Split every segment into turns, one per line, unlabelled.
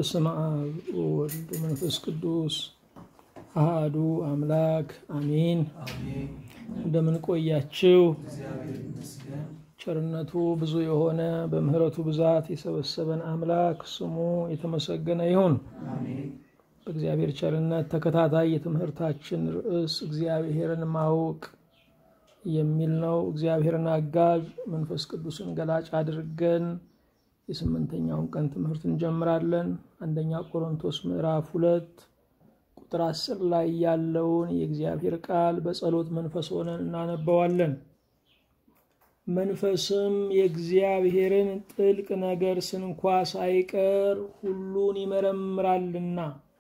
በስመ አብ ወወልድ ወመንፈስ ቅዱስ አሐዱ አምላክ አሜን። እንደምን ቆያችሁ? ቸርነቱ ብዙ የሆነ በምህረቱ ብዛት የሰበሰበን አምላክ ስሙ የተመሰገነ ይሁን። በእግዚአብሔር ቸርነት ተከታታይ የትምህርታችን ርዕስ እግዚአብሔርን ማወቅ የሚል ነው። እግዚአብሔርን አጋዥ መንፈስ ቅዱስን ገላጭ አድርገን የስምንተኛውን ቀን ትምህርት እንጀምራለን። አንደኛ ቆሮንቶስ ምዕራፍ 2 ቁጥር 10 ላይ ያለውን የእግዚአብሔር ቃል በጸሎት መንፈስ ሆነን እናነባዋለን። መንፈስም የእግዚአብሔርን ጥልቅ ነገር ስንኳ ሳይቀር ሁሉን ይመረምራልና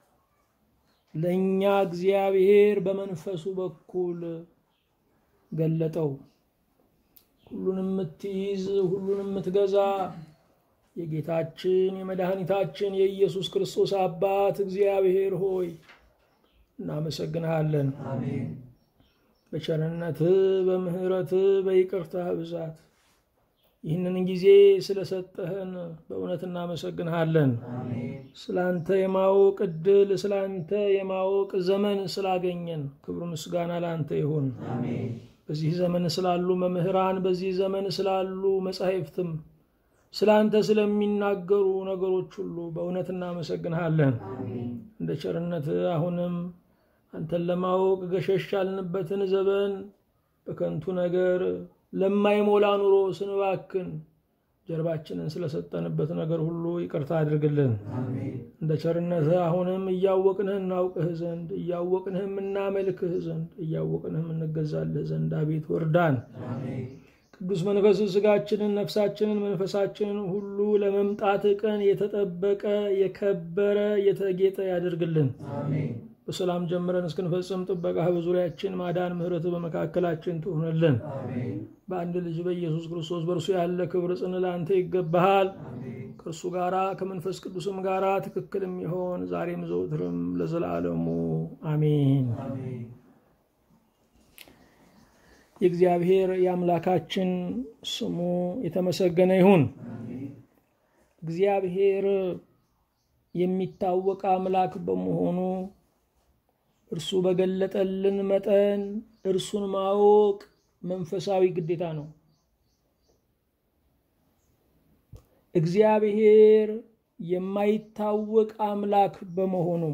ለኛ እግዚአብሔር በመንፈሱ በኩል ገለጠው። ሁሉንም የምትይዝ ሁሉንም የምትገዛ የጌታችን የመድኃኒታችን የኢየሱስ ክርስቶስ አባት እግዚአብሔር ሆይ እናመሰግንሃለን። አሜን። በቸርነትህ በምህረትህ በይቅርታህ ብዛት ይህንን ጊዜ ስለሰጠህን በእውነት እናመሰግንሃለን። አሜን። ስላንተ የማወቅ ዕድል ስላንተ የማወቅ ዘመን ስላገኘን ክብር ምስጋና ላንተ ይሁን። አሜን። በዚህ ዘመን ስላሉ መምህራን በዚህ ዘመን ስላሉ መጻሕፍትም ስላንተ ስለሚናገሩ ነገሮች ሁሉ በእውነት እናመሰግንሃለን። አሜን። እንደ ቸርነትህ አሁንም አንተን ለማወቅ ገሸሽ ያልንበትን ዘመን በከንቱ ነገር ለማይሞላ ኑሮ ስንባክን ጀርባችንን ስለሰጠንበት ነገር ሁሉ ይቅርታ አድርግልን። አሜን። እንደ ቸርነትህ አሁንም እያወቅንህ እናውቅህ ዘንድ እያወቅንህ እናመልክህ ዘንድ እያወቅንህ እንገዛልህ ዘንድ አቤቱ እርዳን። አሜን። ቅዱስ መንፈስ ስጋችንን ነፍሳችንን መንፈሳችንን ሁሉ ለመምጣት ቀን የተጠበቀ የከበረ የተጌጠ ያድርግልን። አሜን። በሰላም ጀምረን እስክንፈጽም ጥበቃህ በዙሪያችን ማዳን ምሕረት በመካከላችን ትሁንልን። አሜን። በአንድ ልጅ በኢየሱስ ክርስቶስ በእርሱ ያለ ክብር ጽን ለአንተ ይገባሃል። አሜን። ከእርሱ ጋራ ከመንፈስ ቅዱስም ጋራ ትክክልም ይሆን ዛሬም ዘውትርም ለዘላለሙ አሜን። አሜን። የእግዚአብሔር የአምላካችን ስሙ የተመሰገነ ይሁን። እግዚአብሔር የሚታወቅ አምላክ በመሆኑ እርሱ በገለጠልን መጠን እርሱን ማወቅ መንፈሳዊ ግዴታ ነው። እግዚአብሔር የማይታወቅ አምላክ በመሆኑ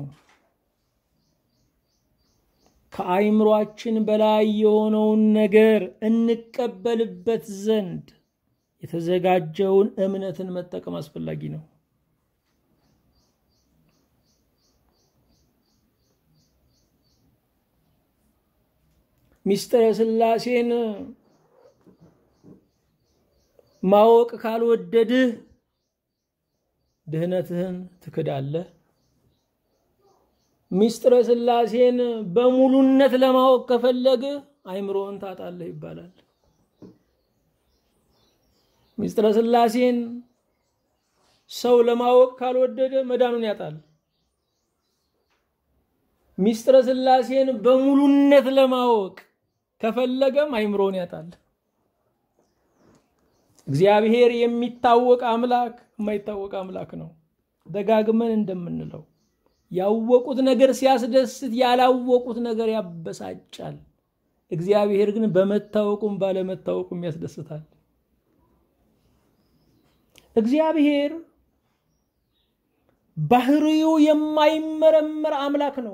ከአይምሮአችን በላይ የሆነውን ነገር እንቀበልበት ዘንድ የተዘጋጀውን እምነትን መጠቀም አስፈላጊ ነው። ሚስጥረ ሥላሴን ማወቅ ካልወደድህ ድህነትህን ትክዳለህ። ሚስጥረ ሥላሴን በሙሉነት ለማወቅ ከፈለግህ አይምሮን ታጣለህ ይባላል። ሚስጥረ ሥላሴን ሰው ለማወቅ ካልወደደ መዳኑን ያጣል። ሚስጥረ ሥላሴን በሙሉነት ለማወቅ ከፈለገም አይምሮን ያጣል። እግዚአብሔር የሚታወቅ አምላክ የማይታወቅ አምላክ ነው። ደጋግመን እንደምንለው ያወቁት ነገር ሲያስደስት ያላወቁት ነገር ያበሳጫል። እግዚአብሔር ግን በመታወቁም ባለመታወቁም ያስደስታል። እግዚአብሔር ባህሪው የማይመረመር አምላክ ነው።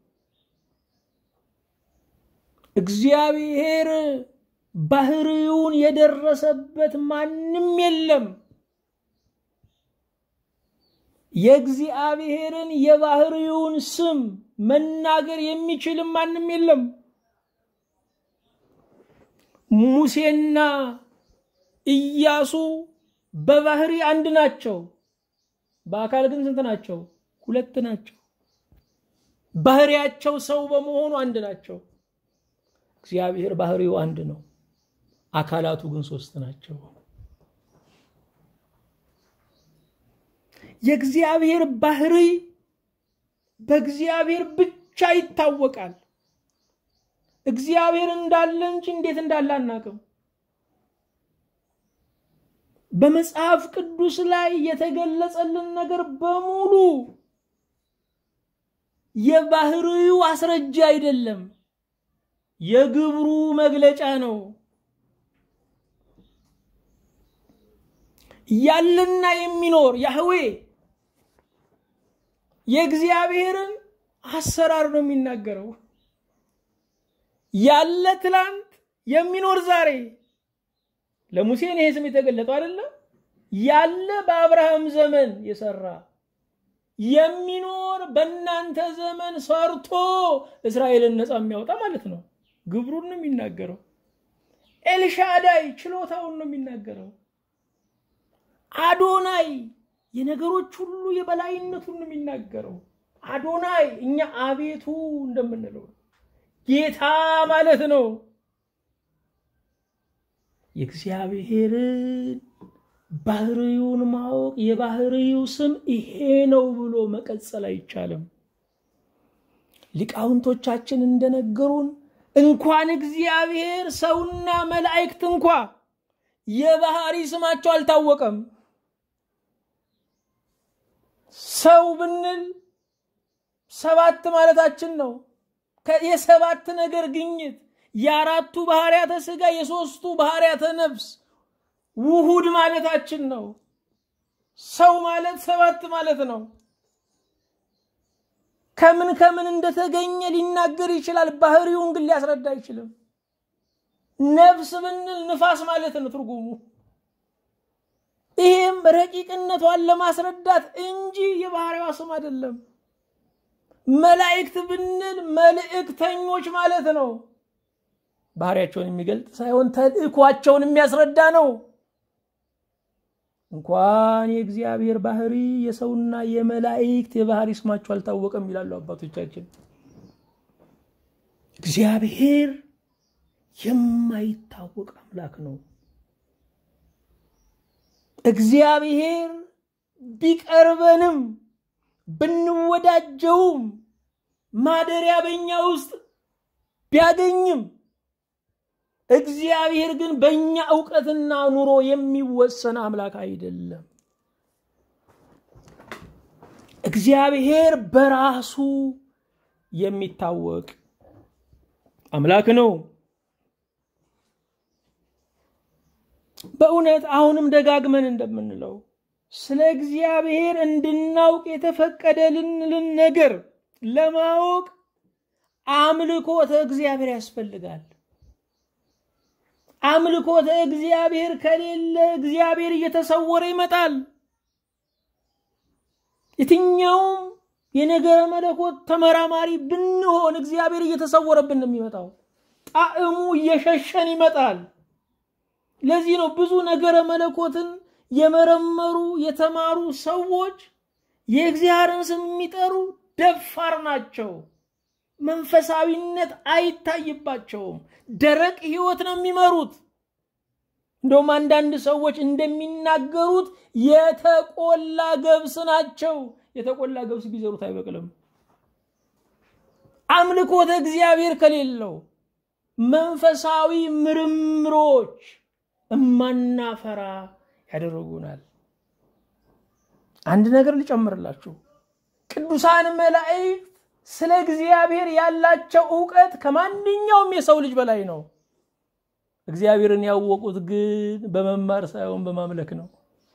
እግዚአብሔር ባህሪውን የደረሰበት ማንም የለም። የእግዚአብሔርን የባህሪውን ስም መናገር የሚችል ማንም የለም። ሙሴና ኢያሱ በባህሪ አንድ ናቸው። በአካል ግን ስንት ናቸው? ሁለት ናቸው። ባህሪያቸው ሰው በመሆኑ አንድ ናቸው። እግዚአብሔር ባህሪው አንድ ነው። አካላቱ ግን ሶስት ናቸው። የእግዚአብሔር ባህሪ በእግዚአብሔር ብቻ ይታወቃል። እግዚአብሔር እንዳለ እንጂ እንዴት እንዳለ አናውቅም። በመጽሐፍ ቅዱስ ላይ የተገለጸልን ነገር በሙሉ የባህሪው አስረጃ አይደለም፣ የግብሩ መግለጫ ነው። ያለና የሚኖር ያህዌ የእግዚአብሔርን አሰራር ነው የሚናገረው። ያለ ትላንት የሚኖር ዛሬ። ለሙሴ ይሄ ስም የተገለጠው አይደለም? ያለ በአብርሃም ዘመን የሰራ የሚኖር በእናንተ ዘመን ሰርቶ እስራኤልን ነፃ የሚያወጣ ማለት ነው። ግብሩን ነው የሚናገረው። ኤልሻዳይ ችሎታውን ነው የሚናገረው። አዶናይ የነገሮች ሁሉ የበላይነቱን ነው የሚናገረው። አዶናይ እኛ አቤቱ እንደምንለው ጌታ ማለት ነው። የእግዚአብሔርን ባህሪውን ማወቅ የባህሪው ስም ይሄ ነው ብሎ መቀጸል አይቻልም። ሊቃውንቶቻችን እንደነገሩን እንኳን እግዚአብሔር ሰውና መላእክት እንኳን የባህሪ ስማቸው አልታወቀም። ሰው ብንል ሰባት ማለታችን ነው። የሰባት ነገር ግኝት የአራቱ ባህሪያተ ሥጋ የሶስቱ ባህሪያተ ነፍስ ውሁድ ማለታችን ነው። ሰው ማለት ሰባት ማለት ነው። ከምን እንደተገኘ ሊናገር ይችላል፣ ባህሪውን ግን ሊያስረዳ አይችልም። ነፍስ ብንል ንፋስ ማለት ነው ትርጉሙ። ይሄም ረቂቅነቷን ለማስረዳት እንጂ የባህሪዋ ስም አይደለም። መላእክት ብንል መልእክተኞች ማለት ነው። ባህሪያቸውን የሚገልጥ ሳይሆን ተልእኳቸውን የሚያስረዳ ነው። እንኳን የእግዚአብሔር ባህሪ የሰውና የመላእክት የባህሪ ስማቸው አልታወቀም ይላሉ አባቶቻችን። እግዚአብሔር የማይታወቅ አምላክ ነው። እግዚአብሔር ቢቀርበንም ብንወዳጀውም ማደሪያ በእኛ ውስጥ ቢያገኝም እግዚአብሔር ግን በእኛ ዕውቀትና ኑሮ የሚወሰን አምላክ አይደለም። እግዚአብሔር በራሱ የሚታወቅ አምላክ ነው። በእውነት አሁንም ደጋግመን እንደምንለው ስለ እግዚአብሔር እንድናውቅ የተፈቀደልን ነገር ለማወቅ አምልኮተ እግዚአብሔር ያስፈልጋል። አምልኮተ እግዚአብሔር ከሌለ እግዚአብሔር እየተሰወረ ይመጣል። የትኛውም የነገረ መለኮት ተመራማሪ ብንሆን እግዚአብሔር እየተሰወረብን ነው የሚመጣው። ጣዕሙ እየሸሸን ይመጣል። ለዚህ ነው ብዙ ነገረ መለኮትን የመረመሩ የተማሩ ሰዎች የእግዚአብሔርን ስም የሚጠሩ ደፋር ናቸው። መንፈሳዊነት አይታይባቸውም። ደረቅ ህይወት ነው የሚመሩት። እንደውም አንዳንድ ሰዎች እንደሚናገሩት የተቆላ ገብስ ናቸው። የተቆላ ገብስ ቢዘሩት አይበቅልም። አምልኮተ እግዚአብሔር ከሌለው መንፈሳዊ ምርምሮች እማናፈራ ያደርጉናል። አንድ ነገር ልጨምርላችሁ። ቅዱሳን መላእክት ስለ እግዚአብሔር ያላቸው ዕውቀት ከማንኛውም የሰው ልጅ በላይ ነው። እግዚአብሔርን ያወቁት ግን በመማር ሳይሆን በማምለክ ነው።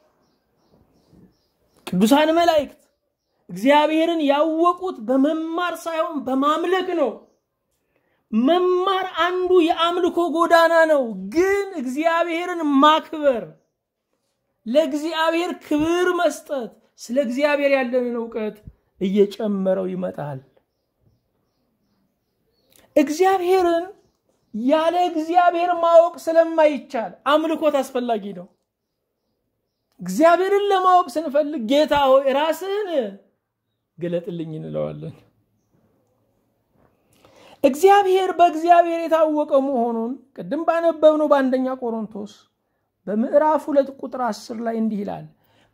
ቅዱሳን መላእክት እግዚአብሔርን ያወቁት በመማር ሳይሆን በማምለክ ነው። መማር አንዱ የአምልኮ ጎዳና ነው። ግን እግዚአብሔርን ማክበር፣ ለእግዚአብሔር ክብር መስጠት ስለ እግዚአብሔር ያለንን ዕውቀት እየጨመረው ይመጣል። እግዚአብሔርን ያለ እግዚአብሔር ማወቅ ስለማይቻል አምልኮት አስፈላጊ ነው። እግዚአብሔርን ለማወቅ ስንፈልግ ጌታ ሆይ ራስህን ግለጥልኝ እንለዋለን። እግዚአብሔር በእግዚአብሔር የታወቀ መሆኑን ቅድም ባነበብነው በአንደኛ ቆሮንቶስ በምዕራፍ 2 ቁጥር 10 ላይ እንዲህ ይላል።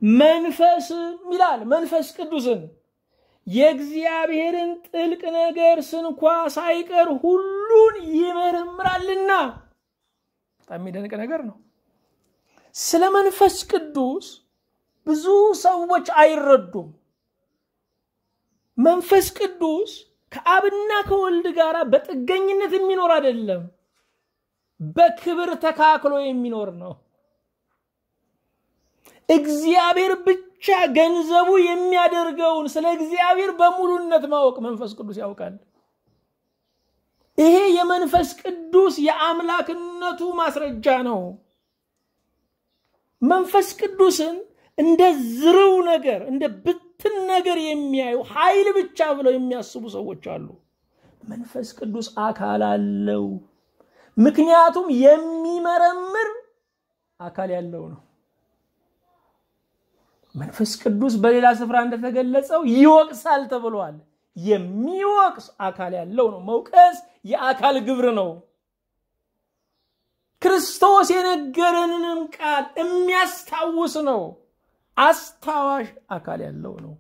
መንፈስ ቅዱስን የእግዚአብሔርን ጥልቅ ነገር ስንኳ ሳይቀር ሁሉን ይመረምራልና። በጣም የሚደንቅ ነገር ነው። ስለ መንፈስ ቅዱስ ብዙ ሰዎች አይረዱም። መንፈስ ቅዱስ ከአብና ከወልድ ጋር በጥገኝነት የሚኖር አይደለም፣ በክብር ተካክሎ የሚኖር ነው። እግዚአብሔር ብቻ ገንዘቡ የሚያደርገውን ስለ እግዚአብሔር በሙሉነት ማወቅ መንፈስ ቅዱስ ያውቃል። ይሄ የመንፈስ ቅዱስ የአምላክነቱ ማስረጃ ነው። መንፈስ ቅዱስን እንደ ዝርው ነገር እንደ ብትን ነገር የሚያዩ ኃይል ብቻ ብለው የሚያስቡ ሰዎች አሉ። መንፈስ ቅዱስ አካል አለው። ምክንያቱም የሚመረምር አካል ያለው ነው። መንፈስ ቅዱስ በሌላ ስፍራ እንደተገለጸው ይወቅሳል ተብሏል። የሚወቅስ አካል ያለው ነው። መውቀስ የአካል ግብር ነው። ክርስቶስ የነገረንንም ቃል የሚያስታውስ ነው። አስታዋሽ አካል ያለው ነው።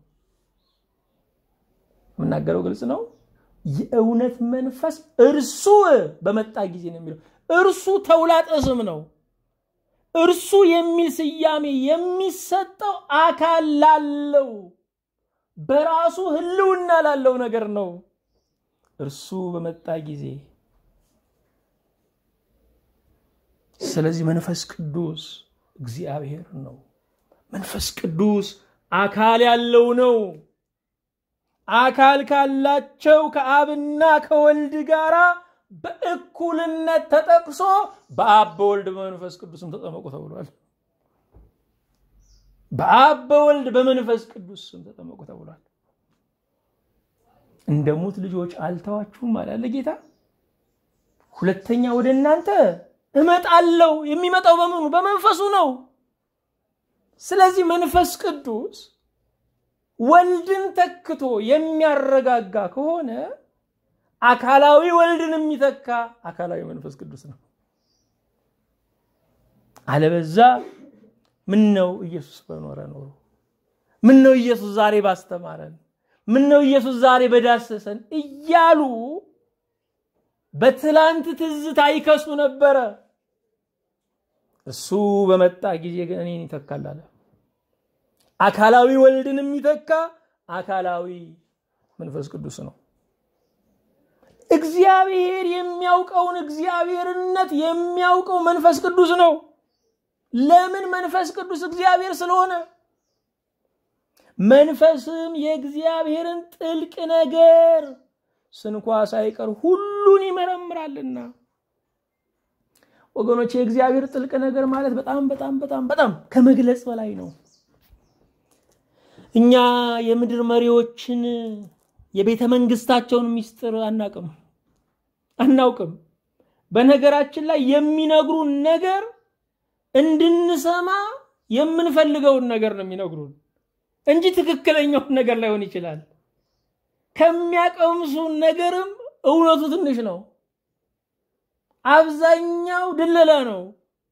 ምናገረው ግልጽ ነው። የእውነት መንፈስ እርሱ በመጣ ጊዜ ነው የሚለው። እርሱ ተውላጠ ስም ነው። እርሱ የሚል ስያሜ የሚሰጠው አካል ላለው በራሱ ህልውና ላለው ነገር ነው። እርሱ በመጣ ጊዜ ስለዚህ መንፈስ ቅዱስ እግዚአብሔር ነው። መንፈስ ቅዱስ አካል ያለው ነው። አካል ካላቸው ከአብና ከወልድ ጋራ በእኩልነት ተጠቅሶ በአብ በወልድ በመንፈስ ቅዱስም ተጠመቁ ተብሏል። በአብ በወልድ በመንፈስ ቅዱስም ተጠመቁ ተብሏል። እንደሙት ልጆች አልተዋችሁም አለ ጌታ። ሁለተኛ ወደ እናንተ እመጣለሁ። የሚመጣው በምኑ? በመንፈሱ ነው። ስለዚህ መንፈስ ቅዱስ ወልድን ተክቶ የሚያረጋጋ ከሆነ አካላዊ ወልድን የሚተካ አካላዊ መንፈስ ቅዱስ ነው። አለበዛ ምን ነው ኢየሱስ በኖረ ኖሮ፣ ምን ነው ኢየሱስ ዛሬ ባስተማረን፣ ምን ነው ኢየሱስ ዛሬ በዳሰሰን እያሉ በትላንት ትዝታ ይከሱ ነበር። እሱ በመጣ ጊዜ ግን እኔን ይተካል አለ። አካላዊ ወልድን የሚተካ አካላዊ መንፈስ ቅዱስ ነው። እግዚአብሔር የሚያውቀውን እግዚአብሔርነት የሚያውቀው መንፈስ ቅዱስ ነው። ለምን? መንፈስ ቅዱስ እግዚአብሔር ስለሆነ። መንፈስም የእግዚአብሔርን ጥልቅ ነገር ስንኳ ሳይቀር ሁሉን ይመረምራልና። ወገኖች የእግዚአብሔር ጥልቅ ነገር ማለት በጣም በጣም በጣም በጣም ከመግለጽ በላይ ነው። እኛ የምድር መሪዎችን የቤተ መንግስታቸውን ሚስጥር አናውቅም። በነገራችን ላይ የሚነግሩን ነገር እንድንሰማ የምንፈልገውን ነገር ነው የሚነግሩን እንጂ ትክክለኛው ነገር ላይሆን ይችላል። ከሚያቀምሱን ነገርም እውነቱ ትንሽ ነው። አብዛኛው ድለላ ነው።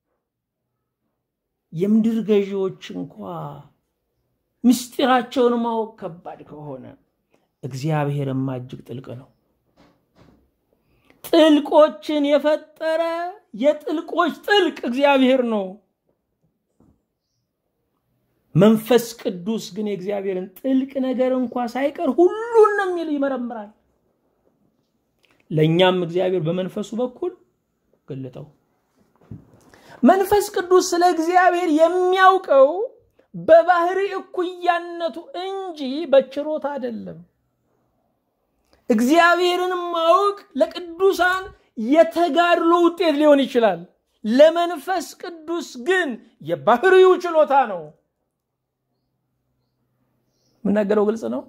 የምድር ገዢዎች እንኳን ምስጢራቸውን ማወቅ ከባድ ከሆነ እግዚአብሔርም እጅግ ጥልቅ ነው። ጥልቆችን የፈጠረ የጥልቆች ጥልቅ እግዚአብሔር ነው። መንፈስ ቅዱስ ግን የእግዚአብሔርን ጥልቅ ነገር እንኳን ሳይቀር ሁሉንም ይመረምራል። ለኛም እግዚአብሔር በመንፈሱ በኩል ገለጠው። መንፈስ ቅዱስ ስለ እግዚአብሔር የሚያውቀው በባህሪ እኩያነቱ እንጂ በችሮታ አይደለም። እግዚአብሔርን ማወቅ ለቅዱሳን የተጋድሎ ውጤት ሊሆን ይችላል። ለመንፈስ ቅዱስ ግን የባህሪው ችሎታ ነው። ምናገረው ግልጽ ነው።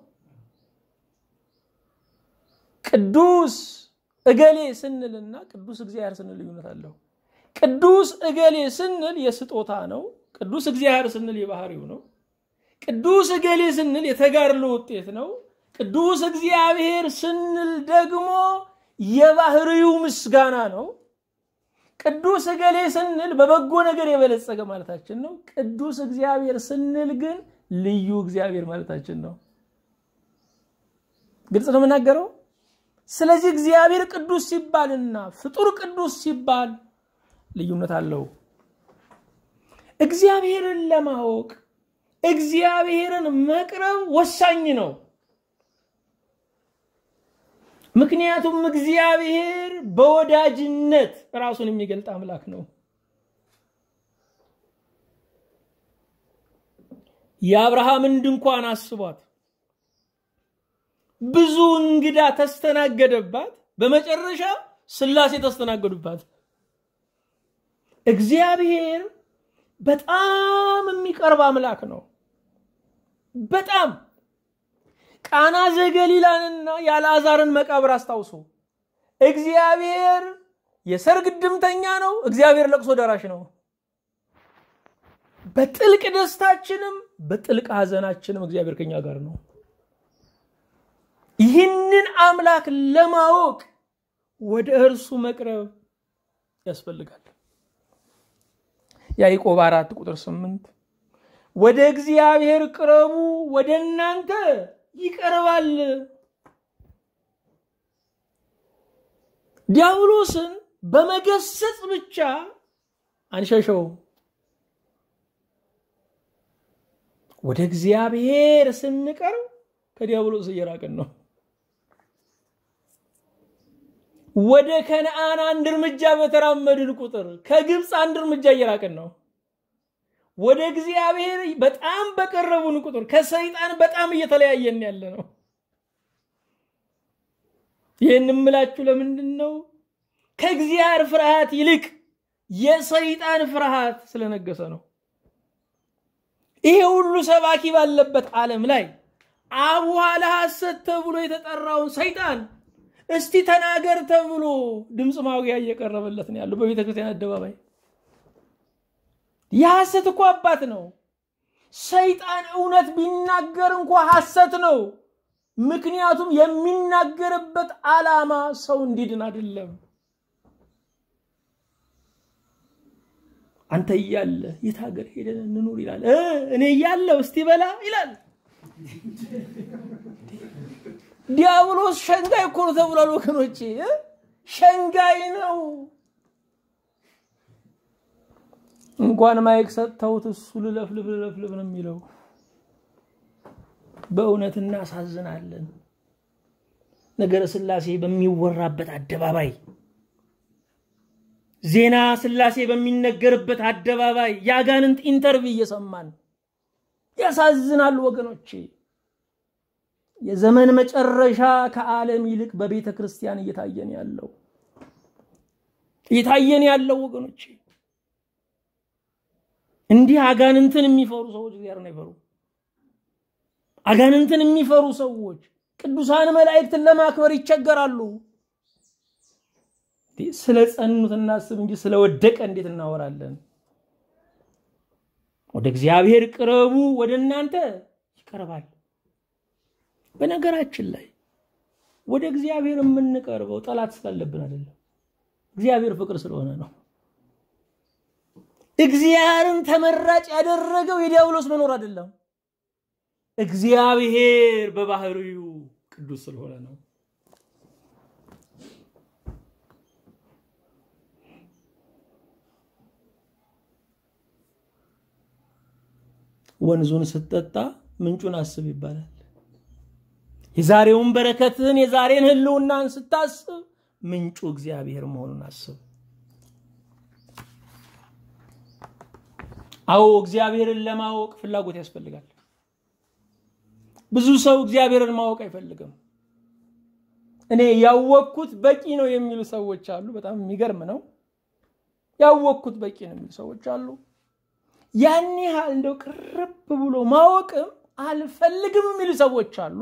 ቅዱስ እገሌ ስንልና ቅዱስ እግዚአብሔር ስንል ልዩነት አለው። ቅዱስ እገሌ ስንል የስጦታ ነው። ቅዱስ እግዚአብሔር ስንል የባህሪው ነው። ቅዱስ እገሌ ስንል የተጋድሎ ውጤት ነው። ቅዱስ እግዚአብሔር ስንል ደግሞ የባህሪው ምስጋና ነው። ቅዱስ እገሌ ስንል በበጎ ነገር የበለጸገ ማለታችን ነው። ቅዱስ እግዚአብሔር ስንል ግን ልዩ እግዚአብሔር ማለታችን ነው። ግልጽ ነው የምናገረው። ስለዚህ እግዚአብሔር ቅዱስ ሲባልና ፍጡር ቅዱስ ሲባል ልዩነት አለው። እግዚአብሔርን ለማወቅ እግዚአብሔርን መቅረብ ወሳኝ ነው። ምክንያቱም እግዚአብሔር በወዳጅነት ራሱን የሚገልጥ አምላክ ነው። የአብርሃምን ድንኳን አስቧት። ብዙ እንግዳ ተስተናገደባት፣ በመጨረሻ ሥላሴ ተስተናገዱባት። እግዚአብሔር በጣም የሚቀርብ አምላክ ነው። በጣም ቃና ዘገሊላንና የአልዓዛርን መቃብር አስታውሱ። እግዚአብሔር የሰርግ ድምተኛ ነው። እግዚአብሔር ለቅሶ ደራሽ ነው። በጥልቅ ደስታችንም በጥልቅ ሐዘናችንም እግዚአብሔር ከኛ ጋር ነው። ይህንን አምላክ ለማወቅ ወደ እርሱ መቅረብ ያስፈልጋል። ያዕቆብ 4:8 ወደ እግዚአብሔር ቅረቡ ወደ እናንተ ይቀርባል። ዲያብሎስን በመገሰጽ ብቻ አንሸሸው። ወደ እግዚአብሔር ስንቀርብ ከዲያብሎስ እየራቅን ነው። ወደ ከነዓን አንድ እርምጃ በተራመድን ቁጥር ከግብጽ አንድ እርምጃ እየራቅን ነው። ወደ እግዚአብሔር በጣም በቀረቡን ቁጥር ከሰይጣን በጣም እየተለያየን ያለ ነው። ይሄንን ምላችሁ ለምንድን ነው? ከእግዚአብሔር ፍርሃት ይልቅ የሰይጣን ፍርሃት ስለነገሰ ነው። ይሄ ሁሉ ሰባኪ ባለበት ዓለም ላይ አቡሃ ለሐሰት ተብሎ የተጠራውን ሰይጣን እስቲ ተናገር ተብሎ ድምጽ ማውጊያ እየቀረበለት ነው ያለው በቤተ ክርስቲያን አደባባይ። የሐሰት እኮ አባት ነው። ሰይጣን እውነት ቢናገር እንኳን ሐሰት ነው። ምክንያቱም የሚናገርበት ዓላማ ሰው እንዲድን አይደለም። አንተ ይያለ የታገር ሄደን እንኑር ይላል። እኔ ይያለው እስቲ በላ ይላል። ዲያብሎስ ሸንጋይ እኮ ነው ተብሏል ወገኖቼ። ሸንጋይ ነው። እንኳን ማይክ ሰጥተውት እሱ ልለፍልፍ ነው የሚለው። በእውነት እናሳዝናለን። ነገረ ሥላሴ በሚወራበት አደባባይ፣ ዜና ሥላሴ በሚነገርበት አደባባይ ያጋንንት ኢንተርቪው እየሰማን ያሳዝናል ወገኖቼ። የዘመን መጨረሻ ከዓለም ይልቅ በቤተ ክርስቲያን እየታየን ያለው ወገኖቼ። እንዲህ አጋንንትን የሚፈሩ ሰዎች እግዚአብሔርን አይፈሩ። አጋንንትን የሚፈሩ ሰዎች ቅዱሳን መላእክትን ለማክበር ይቸገራሉ። ስለ ጸኑት እናስብ እንጂ ስለወደቀ እንዴት እናወራለን? ወደ እግዚአብሔር ቅረቡ ወደ እናንተ ይቀርባል። በነገራችን ላይ ወደ እግዚአብሔር የምንቀርበው ጠላት ስላለብን አይደለም፣ እግዚአብሔር ፍቅር ስለሆነ ነው። እግዚአብሔርን ተመራጭ ያደረገው የዲያብሎስ መኖር አይደለም፣ እግዚአብሔር በባህሪው ቅዱስ ስለሆነ ነው። ወንዙን ስትጠጣ ምንጩን አስብ ይባላል። የዛሬውን በረከትን የዛሬን ህልውናን ስታስብ ምንጩ እግዚአብሔር መሆኑን አስብ። አዎ እግዚአብሔርን ለማወቅ ፍላጎት ያስፈልጋል። ብዙ ሰው እግዚአብሔርን ማወቅ አይፈልግም። እኔ ያወቅኩት በቂ ነው የሚሉ ሰዎች አሉ። በጣም የሚገርም ነው። ያወቅኩት በቂ ነው የሚሉ ሰዎች አሉ። ያኔ እንደው ቅርብ ብሎ ማወቅም አልፈልግም የሚሉ ሰዎች አሉ።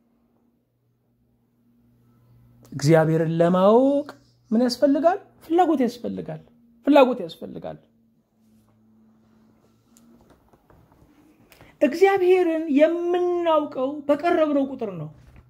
እግዚአብሔርን ለማወቅ ምን ያስፈልጋል? ፍላጎት ያስፈልጋል። እግዚአብሔርን የምናውቀው በቀረብነው ቁጥር ነው።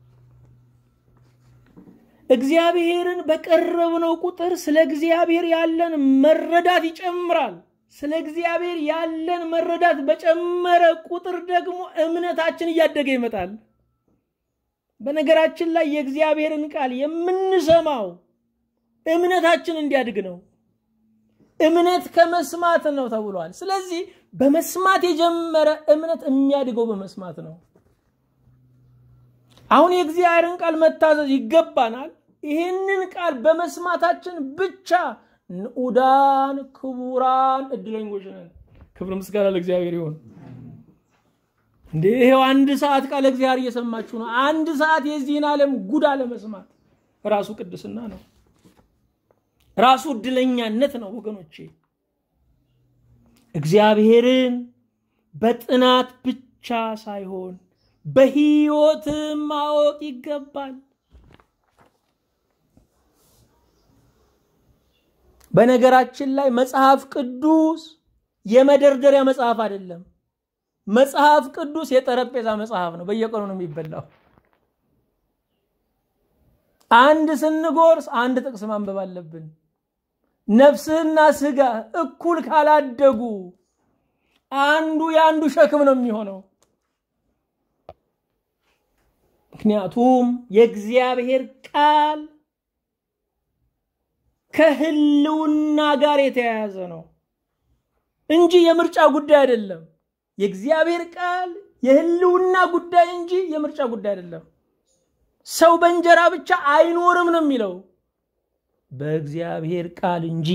እግዚአብሔርን በቀረብነው ቁጥር ስለ እግዚአብሔር ያለን መረዳት ይጨምራል። ስለ እግዚአብሔር ያለን መረዳት በጨመረ ቁጥር ደግሞ እምነታችን እያደገ ይመጣል። በነገራችን ላይ የእግዚአብሔርን ቃል የምንሰማው እምነታችን እንዲያድግ ነው። እምነት ከመስማት ነው ተብሏል። ስለዚህ በመስማት የጀመረ እምነት የሚያድገው በመስማት ነው። አሁን የእግዚአብሔርን ቃል መታዘዝ ይገባናል። ይህንን ቃል በመስማታችን ብቻ ንዑዳን ክቡራን እድለኞች ነን። ክብር ምስጋና ለእግዚአብሔር ይሁን። እንዴ ይሄው 1 ሰዓት ቃል እግዚአብሔር እየሰማችሁ ነው። 1 ሰዓት የዚህን ዓለም ጉድ አለመስማት ራሱ ቅድስና ነው፣ ራሱ እድለኛነት ነው ወገኖቼ። እግዚአብሔርን በጥናት ብቻ ሳይሆን በሕይወት ማወቅ ይገባል። በነገራችን ላይ መጽሐፍ ቅዱስ የመደርደሪያ መጽሐፍ አይደለም። መጽሐፍ ቅዱስ የጠረጴዛ መጽሐፍ ነው። በየቀኑ ነው የሚበላው። አንድ ስንጎርስ አንድ ጥቅስ ማንበብ አለብን። ነፍስና ስጋ እኩል ካላደጉ አንዱ ያንዱ ሸክም ነው የሚሆነው። ምክንያቱም የእግዚአብሔር ቃል ከህልውና ጋር የተያያዘ ነው እንጂ የምርጫ ጉዳይ አይደለም። የእግዚአብሔር ቃል የህልውና ጉዳይ እንጂ የምርጫ ጉዳይ አይደለም። ሰው በእንጀራ ብቻ አይኖርም ነው የሚለው፣ በእግዚአብሔር ቃል እንጂ።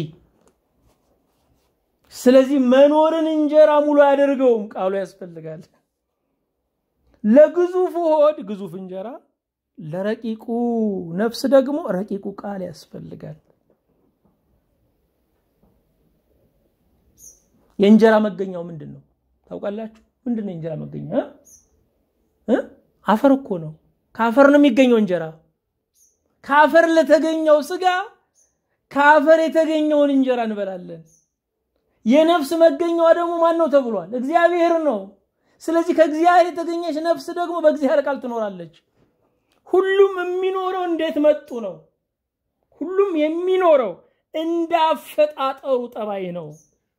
ስለዚህ መኖርን እንጀራ ሙሉ ያደርገውም ቃሉ ያስፈልጋል። ለግዙፉ ሆድ ግዙፍ እንጀራ፣ ለረቂቁ ነፍስ ደግሞ ረቂቁ ቃል ያስፈልጋል። የእንጀራ መገኛው ምንድነው ታውቃላችሁ? ምንድነው የእንጀራ መገኛ? አፈር እኮ ነው። ከአፈር ነው የሚገኘው እንጀራ። ከአፈር ለተገኘው ስጋ ከአፈር የተገኘውን እንጀራ እንበላለን። የነፍስ መገኛዋ ደግሞ ማን ነው ተብሏል? እግዚአብሔር ነው። ስለዚህ ከእግዚአብሔር የተገኘች ነፍስ ደግሞ በእግዚአብሔር ቃል ትኖራለች። ሁሉም የሚኖረው እንዴት መጡ ነው? ሁሉም የሚኖረው እንዳፈጣጠሩ ጠባይ ነው።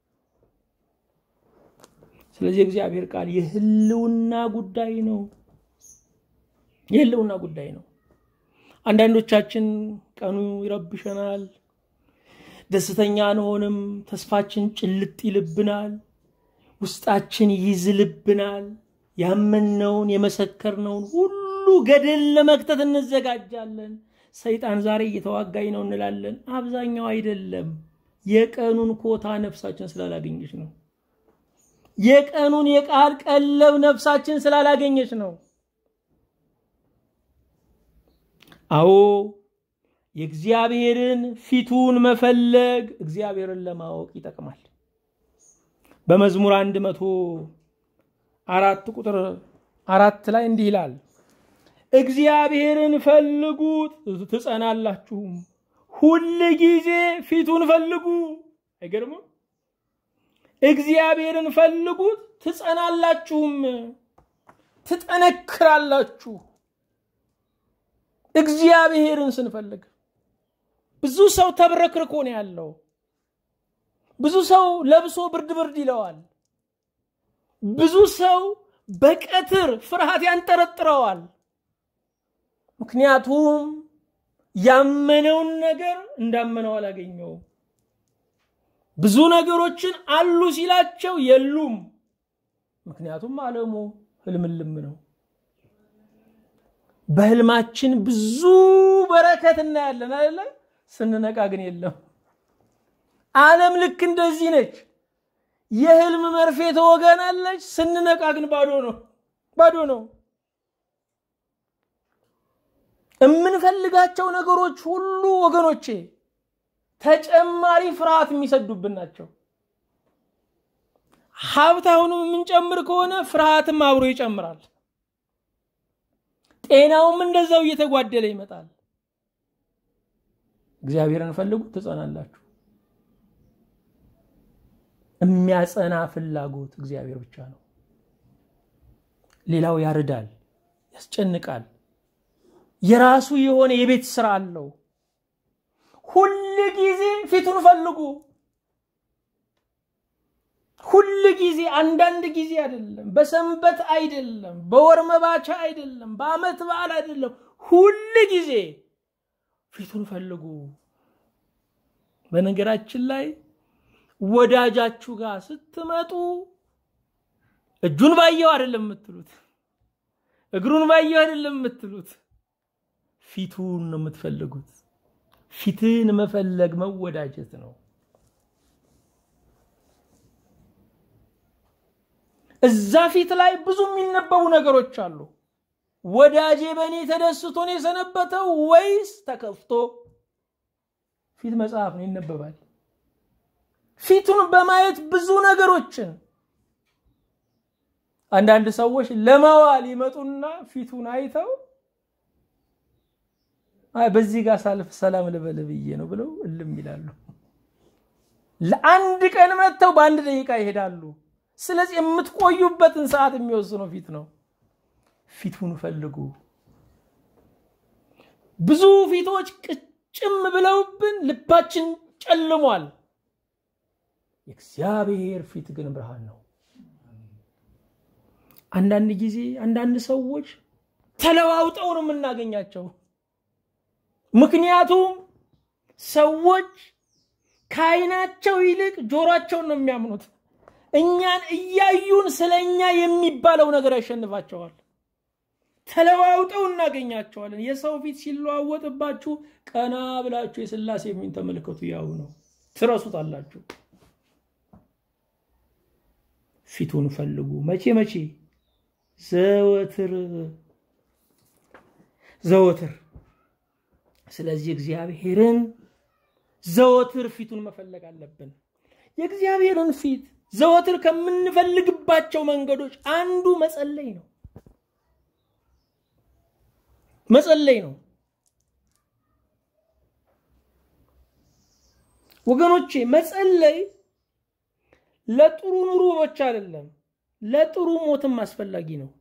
ስለዚህ እግዚአብሔር ቃል የህልውና ጉዳይ ነው። የህልውና ጉዳይ ነው። አንዳንዶቻችን ቀኑ ይረብሸናል፣ ደስተኛ አንሆንም፣ ተስፋችን ጭልጥ ይልብናል፣ ውስጣችን ይዝልብናል። ያመንነውን የመሰከርነውን ሁሉ ገደል ለመክተት እንዘጋጃለን። ሰይጣን ዛሬ እየተዋጋኝ ነው እንላለን። አብዛኛው አይደለም፣ የቀኑን ኮታ ነፍሳችን ስላላገኘች ነው። የቀኑን የቃል ቀለብ ነፍሳችን ስላላገኘች ነው። አዎ የእግዚአብሔርን ፊቱን መፈለግ እግዚአብሔርን ለማወቅ ይጠቅማል። በመዝሙር 104 ቁጥር 4 ላይ እንዲህ ይላል፣ እግዚአብሔርን ፈልጉት ትጸናላችሁ፣ ሁሉ ጊዜ ፊቱን ፈልጉ። አይገርምም? እግዚአብሔርን ፈልጉት ትጸናላችሁም፣ ትጠነክራላችሁ። እግዚአብሔርን ስንፈልግ ብዙ ሰው ተብረክርኮ ነው ያለው። ብዙ ሰው ለብሶ ብርድ ይለዋል። ብዙ ሰው በቀትር ፍርሃት ያንጠረጥረዋል። ምክንያቱም ያመነውን ነገር እንዳመነው አላገኘው። ብዙ ነገሮችን አሉ ሲላቸው የሉም። ምክንያቱም ዓለሙ ህልምልም ነው። በህልማችን ብዙ በረከት እናያለን አይደል? ስንነቃ ግን የለም። ዓለም ልክ እንደዚህ ነች። የህልም መርፌ ተወጋናለች፣ ስንነቃ ግን ባዶ ነው። እምንፈልጋቸው ነገሮች ሁሉ ወገኖቼ ተጨማሪ ፍርሃት የሚሰዱብን ናቸው። ሀብታውንም የምንጨምር ከሆነ ፍርሃትም አብሮ ይጨምራል። ጤናውም እንደዛው እየተጓደለ ይመጣል። እግዚአብሔርን ፈልጉ ትጸናላችሁ። የሚያጸና ፍላጎት እግዚአብሔር ብቻ ነው። ሌላው ያርዳል፣ ያስጨንቃል። የራሱ የሆነ የቤት ስራ አለው። ሁሉ ጊዜ ፊቱን ፈልጉ። ሁሉ ጊዜ፣ አንዳንድ ጊዜ አይደለም፣ በሰንበት አይደለም፣ በወር መባቻ አይደለም፣ በአመት በዓል አይደለም፣ ሁሉ ጊዜ ፊቱን ፈልጉ። በነገራችን ላይ ወዳጃችሁ ጋር ስትመጡ እጁን ባየው አይደለም የምትሉት፣ እግሩን ባየው አይደለም የምትሉት፣ ፊቱን ነው የምትፈልጉት። ፊትን መፈለግ መወዳጀት ነው። እዛ ፊት ላይ ብዙ የሚነበቡ ነገሮች አሉ። ወዳጄ በእኔ ተደስቶ ነው የሰነበተው ወይስ ተከፍቶ? ፊት መጽሐፍ ነው ይነበባል። ፊቱን በማየት ብዙ ነገሮችን አንዳንድ ሰዎች ለማዋል ይመጡና ፊቱን አይተው በዚህ ጋር ሳልፍ ሰላም ልበል ብዬ ነው ብለው እልም ይላሉ። ለአንድ ቀን መተው በአንድ ደቂቃ ይሄዳሉ። ስለዚህ የምትቆዩበትን ሰዓት የሚወስነው ፊት ነው። ፊቱን ፈልጉ። ብዙ ፊቶች ቅጭም ብለውብን ልባችን ጨልሟል። የእግዚአብሔር ፊት ግን ብርሃን ነው። አንዳንድ ጊዜ አንዳንድ ሰዎች ተለዋውጠው ነው የምናገኛቸው። ምክንያቱም ሰዎች ከዓይናቸው ይልቅ ጆሮአቸውን ነው የሚያምኑት። እኛን እያዩን ስለኛ የሚባለው ነገር ያሸንፋቸዋል። ተለዋውጠው እናገኛቸዋለን። የሰው ፊት ሲለዋወጥባችሁ ቀና ብላችሁ የሥላሴ የሚን ተመልከቱ፣ ያው ነው፣ ትረሱታላችሁ። ፊቱን ፈልጉ። መቼ መቼ? ዘወትር ዘወትር። ስለዚህ እግዚአብሔርን ዘወትር ፊቱን መፈለግ አለብን። የእግዚአብሔርን ፊት ዘወትር ከምንፈልግባቸው መንገዶች አንዱ መጸለይ ነው። መጸለይ ነው ወገኖቼ። መጸለይ ለጥሩ ኑሮ ብቻ አይደለም፣ ለጥሩ ሞትም አስፈላጊ ነው።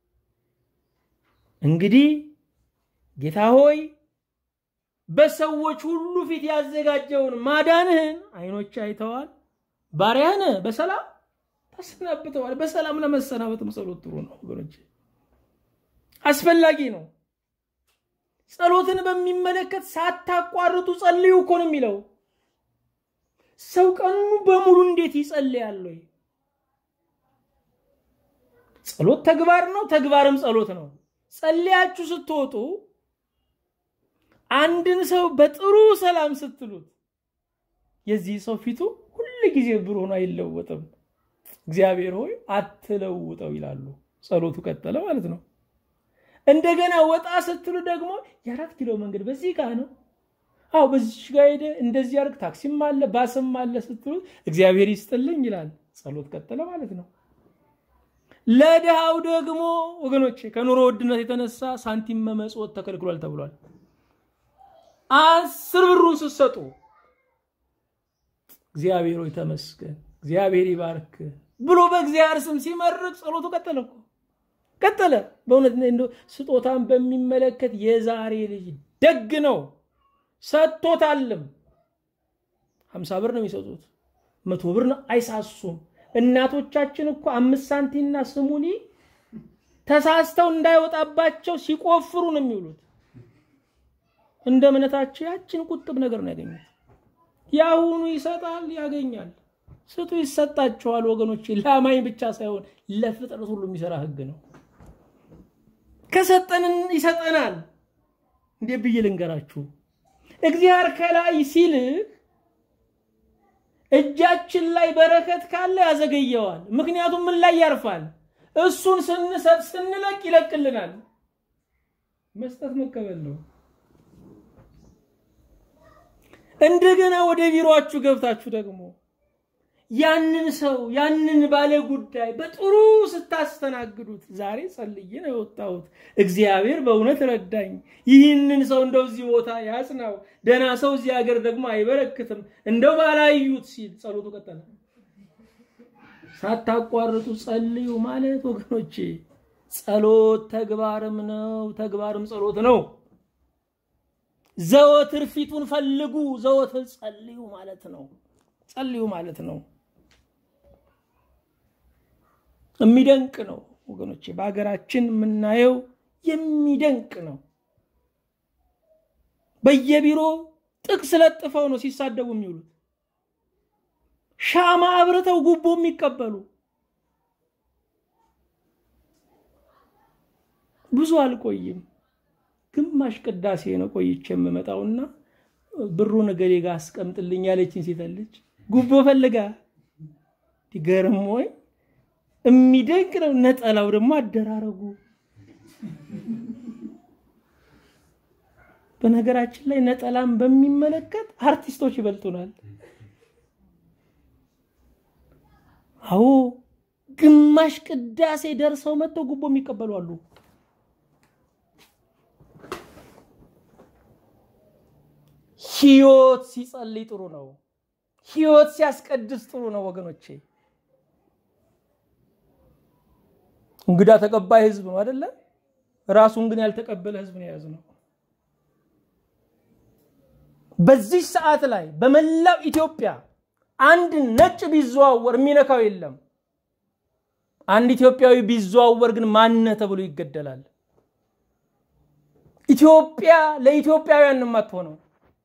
እንግዲህ ጌታ ሆይ በሰዎች ሁሉ ፊት ያዘጋጀውን ማዳንህን አይኖች አይተዋል፣ ባሪያህን በሰላም ታሰናብተዋል። በሰላም ለመሰናበትም ጸሎት ጥሩ ነው ወገኖቼ፣ አስፈላጊ ነው። ጸሎትን በሚመለከት ሳታቋርጡ ጸልዩ እኮ ነው የሚለው። ሰው ቀኑ በሙሉ እንዴት ይጸልያል ወይ? ጸሎት ተግባር ነው፣ ተግባርም ጸሎት ነው። ጸልያችሁ ስትወጡ አንድን ሰው በጥሩ ሰላም ስትሉት የዚህ ሰው ፊቱ ሁሉ ጊዜ ብሩህ ነው፣ አይለወጥም። እግዚአብሔር ሆይ አትለውጠው ይላሉ። ጸሎቱ ቀጠለ ማለት ነው። እንደገና ወጣ ስትሉ ደግሞ የ4 ኪሎ መንገድ በዚህ ጋር ነው፣ አው በዚህ ጋር ሄደ፣ እንደዚህ ያርግ፣ ታክሲም አለ ባስም አለ ስትሉ እግዚአብሔር ይስጥልኝ ይላል። ጸሎት ቀጠለ ማለት ነው። ለድሃው ደግሞ ወገኖቼ ከኑሮ ውድነት የተነሳ ሳንቲም መመጽወት ተከልክሏል ተብሏል። 10 ብሩን ስትሰጡ እግዚአብሔር ሆይ ተመስገን፣ እግዚአብሔር ይባርክ ብሎ በእግዚአብሔር ስም ሲመርቅ ጸሎቱ ቀጠለ እኮ ቀጠለ። በእውነት እንደው ስጦታን በሚመለከት የዛሬ ልጅ ደግ ነው፣ ሰጥቶታልም። 50 ብር ነው የሚሰጡት፣ 100 ብር ነው፣ አይሳሱም። እናቶቻችን እኮ 5 ሳንቲምና ስሙኒ ተሳስተው እንዳይወጣባቸው ሲቆፍሩ ነው የሚውሉት። እንደ እምነታቸው ያችን ቁጥብ ነገር ነው ያገኙት። ያሁኑ ይሰጣል ያገኛል። ስጡ ይሰጣቸዋል ወገኖቼ። ለአማኝ ብቻ ሳይሆን ለፍጥረት ሁሉ የሚሰራ ህግ ነው። ከሰጠንን ይሰጠናል። እንዴ ብዬ ልንገራችሁ፣ እግዚአብሔር ከላይ ሲል እጃችን ላይ በረከት ካለ ያዘገየዋል። ምክንያቱም ምን ላይ ያርፋል? እሱን ስንሰጥ ስንለቅ ይለቅልናል። መስጠት መቀበል ነው። እንደገና ወደ ቢሮአችሁ ገብታችሁ ደግሞ ያንን ሰው ያንን ባለ ጉዳይ በጥሩ ስታስተናግዱት ዛሬ ጸልዬ ነው የወጣሁት፣ እግዚአብሔር በእውነት ረዳኝ፣ ይህንን ሰው እንደው እዚህ ቦታ ያጽናው፣ ደና ሰው እዚህ ሀገር ደግሞ አይበረክትም እንደው ባላዩት ሲል ጸሎቱ ቀጠለ። ሳታቋርጡ ጸልዩ ማለት ወገኖቼ ጸሎት ተግባርም ነው፣ ተግባርም ጸሎት ነው። ዘወትር ፊቱን ፈልጉ፣ ዘወትር ጸልዩ ማለት ነው። ጸልዩ ማለት ነው። የሚደንቅ ነው ወገኖቼ፣ በአገራችን የምናየው የሚደንቅ ነው። በየቢሮ ጥቅስ ለጥፈው ነው ሲሳደቡ የሚውሉት። ሻማ አብርተው ጉቦ የሚቀበሉ ብዙ አልቆይም። ግማሽ ቅዳሴ ነው ቆይቼ የምመጣውና ብሩን ገሌ ጋር አስቀምጥልኝ ያለችኝ ሴት አለች። ጉቦ ፈልጋ ይገርሞኝ የሚደንቅ ነው። ነጠላው ደግሞ አደራረጉ። በነገራችን ላይ ነጠላም በሚመለከት አርቲስቶች ይበልጡናል። አዎ ግማሽ ቅዳሴ ደርሰው መጥተው ጉቦ የሚቀበሉ አሉ። ሕይወት ሲጸልይ ጥሩ ነው። ሕይወት ሲያስቀድስ ጥሩ ነው ወገኖቼ። እንግዳ ተቀባይ ህዝብ ነው አይደለ? ራሱን ግን ያልተቀበለ ህዝብ ነው ያዝነው። በዚህ ሰዓት ላይ በመላው ኢትዮጵያ አንድ ነጭ ቢዘዋወር የሚነካው የለም። አንድ ኢትዮጵያዊ ቢዘዋወር ግን ማንነ ተብሎ ይገደላል። ኢትዮጵያ ለኢትዮጵያውያን ነው የማትሆነው።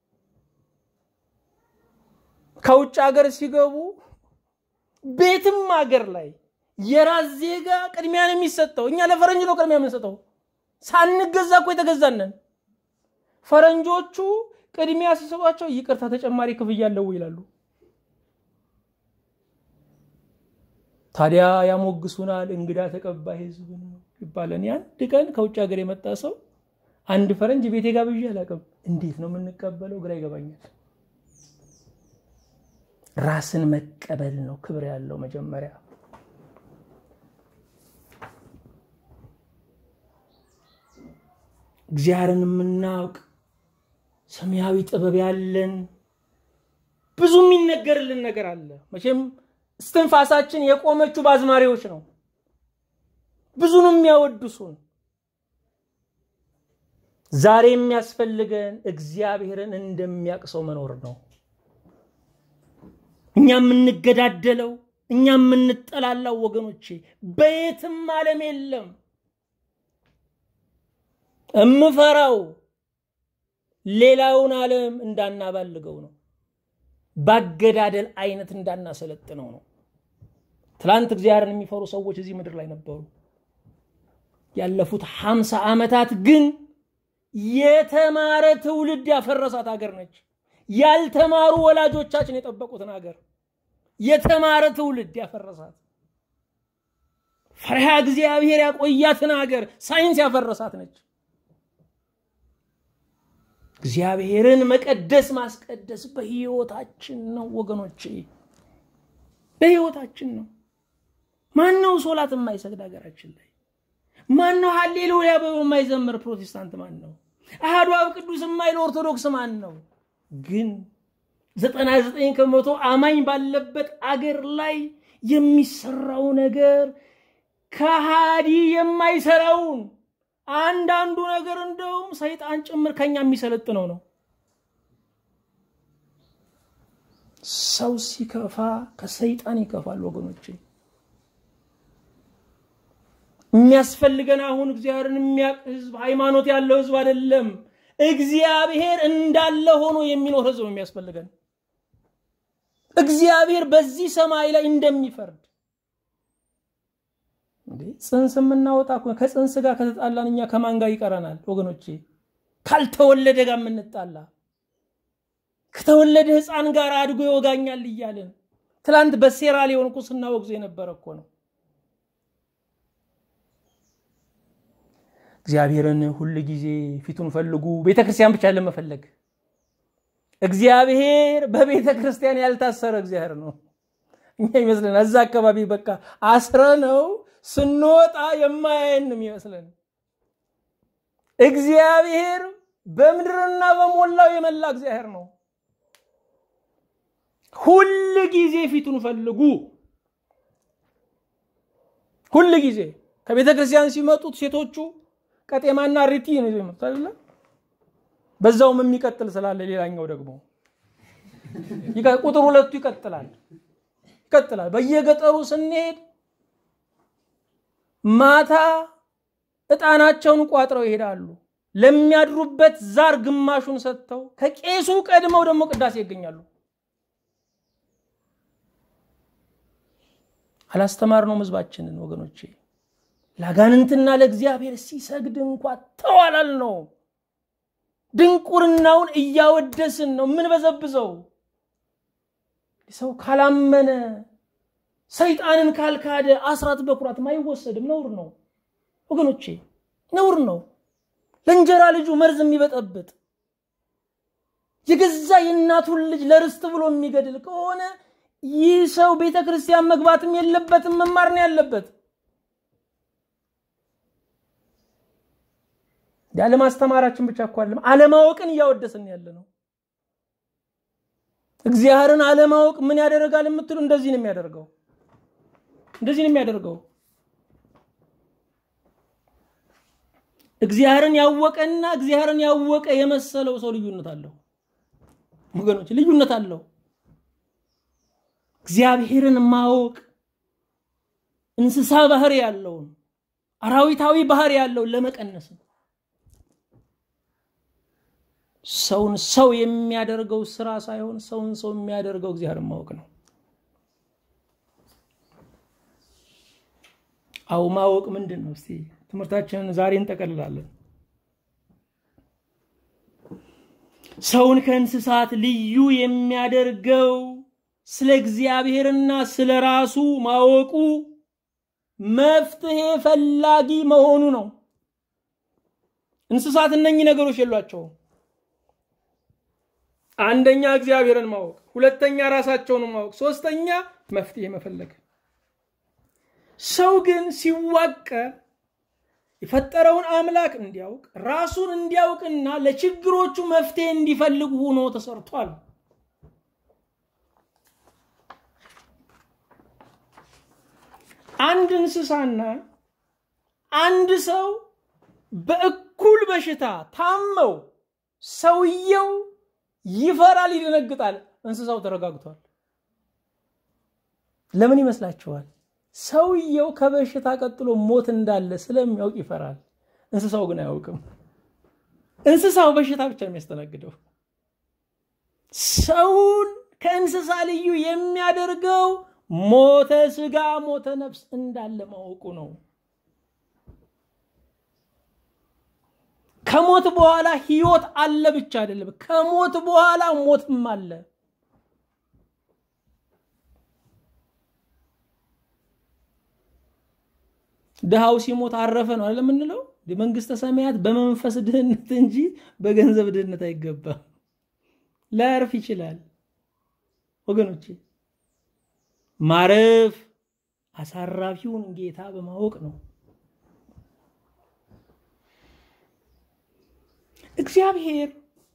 ከውጭ ሀገር ሲገቡ ቤትም ሀገር ላይ የራስ ዜጋ ቅድሚያ ነው የሚሰጠው። እኛ ለፈረንጅ ነው ቅድሚያ የምንሰጠው። ሳንገዛ እኮ የተገዛነን። ፈረንጆቹ ቅድሚያ ሲሰጧቸው ይቅርታ ተጨማሪ ክፍያ አለው ይላሉ። ታዲያ ያሞግሱናል። እንግዳ ተቀባይ ህዝብ ነው ይባላል። አንድ ቀን ከውጭ ሀገር የመጣ ሰው አንድ ፈረንጅ ቤቴ ጋብዤ አላውቅም። እንዴት ነው የምንቀበለው? ግራ ይገባኛል። ራስን መቀበል ነው ክብር ያለው መጀመሪያ። እግዚአብሔርን የምናውቅ ሰማያዊ ጥበብ ያለን ብዙ የሚነገርልን ነገር አለ። መቼም እስትንፋሳችን የቆመችው ባዝማሪዎች ነው። ብዙ ነው የሚያወድሱን። ዛሬ የሚያስፈልገን እግዚአብሔርን እንደሚያውቅ ሰው መኖር ነው። እኛ የምንገዳደለው እኛ የምንጠላላው ወገኖቼ በየትም ዓለም የለም። እምፈራው ሌላውን ዓለም እንዳናባልገው ነው። ባገዳደል አይነት እንዳናሰለጥነው ነው። ትላንት እግዚአብሔርን የሚፈሩ ሰዎች እዚህ ምድር ላይ ነበሩ። ያለፉት 50 ዓመታት ግን የተማረ ትውልድ ያፈረሳት ሀገር ነች። ያልተማሩ ወላጆቻችን የጠበቁትን ሀገር የተማረ ትውልድ ያፈረሳት፣ ፈሪሃ እግዚአብሔር ያቆያትን ሀገር ሳይንስ ያፈረሳት ነች። እግዚአብሔርን መቀደስ ማስቀደስ በህይወታችን ነው ወገኖቼ፣ በህይወታችን ነው። ማን ነው ሶላት የማይሰግድ ሀገራችን ላይ? ማን ነው ሃሌሉያ በማይዘምር ፕሮቴስታንት? ማን ነው አሐዱ አብ ቅዱስ የማይል ኦርቶዶክስ? ማን ነው? ግን 99% አማኝ ባለበት አገር ላይ የሚሰራው ነገር ከሃዲ የማይሰራውን አንዳንዱ ነገር እንደውም ሰይጣን ጭምር ከኛ የሚሰለጥነው ነው። ሰው ሲከፋ ከሰይጣን ይከፋል ወገኖቼ። የሚያስፈልገን አሁን እግዚአብሔርን የሚያውቅ ህዝብ፣ ሃይማኖት ያለው ህዝብ አይደለም። እግዚአብሔር እንዳለ ሆኖ የሚኖር ህዝብ የሚያስፈልገን። እግዚአብሔር በዚህ ሰማይ ላይ እንደሚፈርድ እንዴ ጽንስ ምናወጣ ከጽንስ ጋር ከተጣላን እኛ ከማን ጋር ይቀራናል ወገኖቼ? ካልተወለደ ጋር ምንጣላ፣ ከተወለደ ህፃን ጋር አድጎ ይወጋኛል እያልን ትላንት በሴራሊዮን ቁስና ወግዞ የነበረ እኮ ነው። እግዚአብሔርን ሁሉ ጊዜ ፊቱን ፈልጉ። ቤተክርስቲያን ብቻ ለመፈለግ እግዚአብሔር በቤተክርስቲያን ያልታሰረ እግዚአብሔር ነው። እኛ ይመስለን እዛ አካባቢ በቃ አስረ ነው ስንወጣ የማያየን ይመስለን። እግዚአብሔር በምድርና በሞላው የመላ እግዚአብሔር ነው። ሁሉ ጊዜ ፊቱን ፈልጉ። ሁሉ ጊዜ ከቤተክርስቲያን ሲመጡት ሴቶቹ ቀጤማና ሪቲ ነው ይመጣሉ። በዛው የሚቀጥል ስላለ ሌላኛው ደግሞ ቁጥር 2 ይቀጥላል። በየገጠሩ ስንሄድ ማታ እጣናቸውን ቋጥረው ይሄዳሉ። ለሚያድሩበት ዛር ግማሹን ሰጥተው ከቄሱ ቀድመው ደግሞ ቅዳሴ ይገኛሉ። አላስተማርነውም ህዝባችንን ወገኖቼ። ለአጋንንትና ለእግዚአብሔር ሲሰግድ እንኳን ተዋላል ነው። ድንቁርናውን እያወደስን ነው ምን በዘብዘው። ሰው ካላመነ ሰይጣንን ካልካደ አስራት በኩራት ማይወሰድም ነውር ነው ወገኖቼ፣ ነውር ነው። ለእንጀራ ልጁ መርዝ የሚበጠብጥ የገዛ የእናቱን ልጅ ለርስት ብሎ የሚገድል ከሆነ ይህ ሰው ቤተክርስቲያን መግባትም የለበትም መማር ነው ያለበት። ያለ ማስተማራችን ብቻ እኮ አይደለም ዓለማወቅን እያወደስን ያለነው። እግዚአብሔርን ዓለማወቅ ምን ያደርጋል የምትሉ እንደዚህ ነው የሚያደርገው፣ እንደዚህ ነው የሚያደርገው። እግዚአብሔርን ያወቀና እግዚአብሔርን ያወቀ የመሰለው ሰው ልዩነት አለው ወገኖች፣ ልዩነት አለው። እግዚአብሔርን ማወቅ እንስሳ ባህሪ ያለው አራዊታዊ ባህሪ ያለው ለመቀነስ ነው። ሰውን ሰው የሚያደርገው ስራ ሳይሆን ሰውን ሰው የሚያደርገው እግዚአብሔርን ማወቅ ነው። አው ማወቅ ምንድነው? እስቲ ትምህርታችንን ዛሬ እንጠቀልላለን። ሰውን ከእንስሳት ልዩ የሚያደርገው ስለ እግዚአብሔርና ስለ ራሱ ማወቁ መፍትሄ ፈላጊ መሆኑ ነው። እንስሳት እነኚህ ነገሮች የሏቸው። አንደኛ እግዚአብሔርን ማወቅ፣ ሁለተኛ ራሳቸውን ማወቅ፣ ሶስተኛ መፍትሄ መፈለግ። ሰው ግን ሲዋቀር የፈጠረውን አምላክ እንዲያውቅ ራሱን እንዲያውቅና ለችግሮቹ መፍትሄ እንዲፈልግ ሆኖ ተሰርቷል። አንድ እንስሳና አንድ ሰው በእኩል በሽታ ታመው ሰውየው ይፈራል፣ ይደነግጣል፣ እንስሳው ተረጋግቷል። ለምን ይመስላችኋል? ሰውየው ከበሽታ ቀጥሎ ሞት እንዳለ ስለሚያውቅ ይፈራል። እንስሳው ግን አያውቅም። እንስሳው በሽታ ብቻ የሚያስተናግደው። ሰውን ከእንስሳ ልዩ የሚያደርገው ሞተ ስጋ ሞተ ነፍስ እንዳለ ማወቁ ነው። ከሞት በኋላ ህይወት አለ ብቻ አይደለም፣ ከሞት በኋላ ሞትም አለ። ደሃው ሲሞት አረፈ ነው አይደል የምንለው? መንግስተ ሰማያት በመንፈስ ድህነት እንጂ በገንዘብ ድህነት አይገባም። ላያርፍ ይችላል ወገኖቼ። ማረፍ አሳራፊውን ጌታ በማወቅ ነው። እግዚአብሔር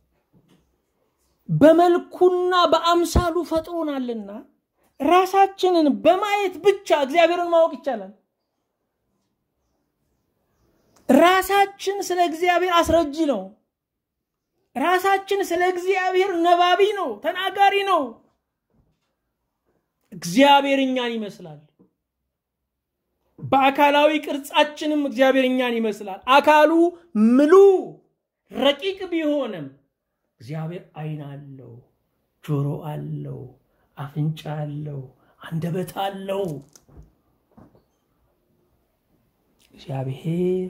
በመልኩና በአምሳሉ ፈጥሮናልና ራሳችንን በማየት ብቻ እግዚአብሔርን ማወቅ ይቻላል። ራሳችን ስለ እግዚአብሔር አስረጂ ነው። ራሳችን ስለ እግዚአብሔር ነባቢ ነው፣ ተናጋሪ ነው። እግዚአብሔር እኛን ይመስላል። በአካላዊ ቅርጻችንም እግዚአብሔር እኛን ይመስላል። አካሉ ምሉ ረቂቅ ቢሆንም እግዚአብሔር አይን አለው፣ ጆሮ አለው፣ አፍንጫ አለው፣ አንደበት አለው። እግዚአብሔር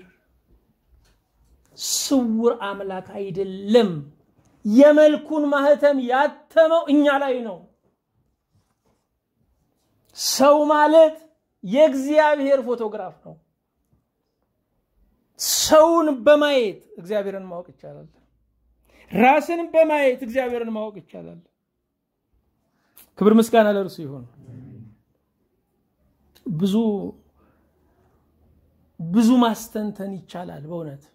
ስውር አምላክ አይደለም። የመልኩን ማህተም ያተመው እኛ ላይ ነው። ሰው ማለት የእግዚአብሔር ፎቶግራፍ ነው። ሰውን በማየት እግዚአብሔርን ማወቅ ይቻላል። ራስን በማየት እግዚአብሔርን ማወቅ ይቻላል። ክብር ምስጋና ለእርሱ ይሁን። ብዙ ማስተንተን ይቻላል በእውነት።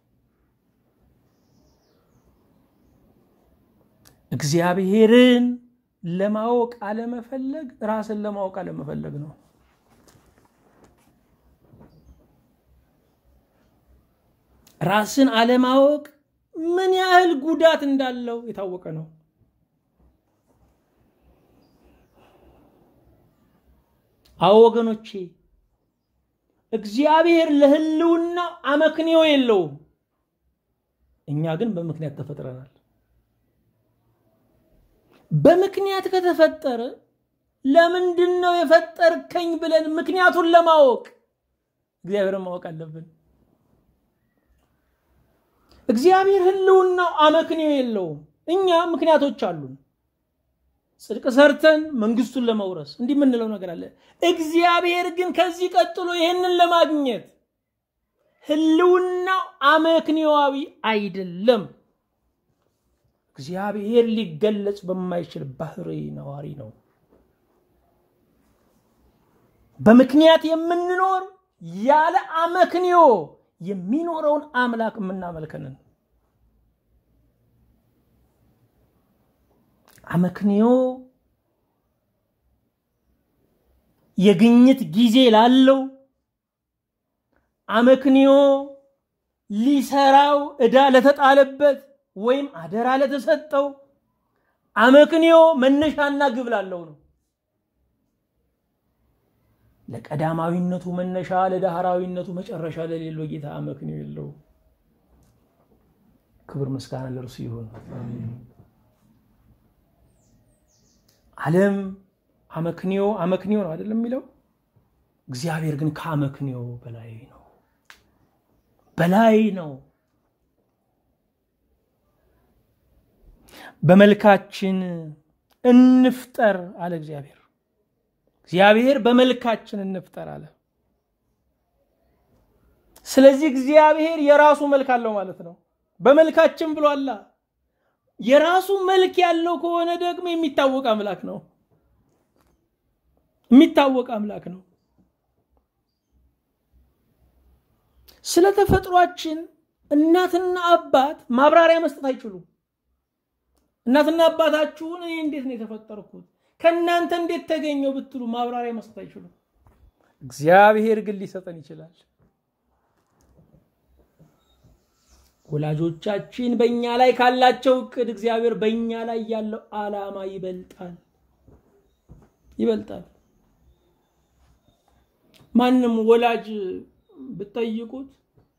እግዚአብሔርን ለማወቅ አለመፈለግ ራስን ለማወቅ አለመፈለግ ነው። ራስን አለማወቅ ምን ያህል ጉዳት እንዳለው የታወቀ ነው። አዎ ወገኖቼ፣ እግዚአብሔር ለህልውና አመክንዮ የለውም። እኛ ግን በምክንያት ተፈጥረናል። በምክንያት ከተፈጠረ ለምንድነው የፈጠርከኝ ብለን ምክንያቱን ለማወቅ እግዚአብሔርን ማወቅ አለብን። እግዚአብሔር ህልውናው አመክንዮ የለውም። እኛ ምክንያቶች አሉን ጽድቅ ሰርተን መንግስቱን ለመውረስ እንዲህ ምንለው ነገር አለ። እግዚአብሔር ግን ከዚህ ቀጥሎ ይሄንን ለማግኘት ህልውናው አመክንዮአዊ አይደለም። እግዚአብሔር ሊገለጽ በማይችል ባህሪ ነዋሪ ነው። በምክንያት የምንኖር ያለ አመክንዮ የሚኖረውን አምላክ የምናመልከንን አመክንዮ የግኝት ጊዜ ላለው አመክንዮ ሊሰራው ዕዳ ለተጣለበት ወይም አደራ ለተሰጠው አመክንዮ መነሻና ግብ ላለው ነው። ለቀዳማዊነቱ መነሻ ለዳህራዊነቱ መጨረሻ ለሌለው ጌታ አመክንዮ የለው። ክብር ምስጋና ለእርሱ ይሁን። ዓለም አመክንዮ ነው አይደለም የሚለው። እግዚአብሔር ግን ከአመክንዮ በላይ ነው። በመልካችን እንፍጠር አለ እግዚአብሔር በመልካችን እንፍጠር አለ። ስለዚህ እግዚአብሔር የራሱ መልክ አለው ማለት ነው። በመልካችን ብሏል። የራሱ መልክ ያለው ከሆነ ደግሞ የሚታወቅ አምላክ ነው። ስለ ተፈጥሯችን እናትና አባት ማብራሪያ መስጠት አይችሉም። እናትና አባታችሁን እኔ እንዴት ነው የተፈጠርኩት ከናንተ እንዴት ተገኘው ብትሉ ማብራሪያ መስጠት አይችሉም። እግዚአብሔር ግን ሊሰጠን ይችላል። ወላጆቻችን በእኛ ላይ ካላቸው እቅድ እግዚአብሔር በእኛ ላይ ያለው ዓላማ ይበልጣል። ማንም ወላጅ ብትጠይቁት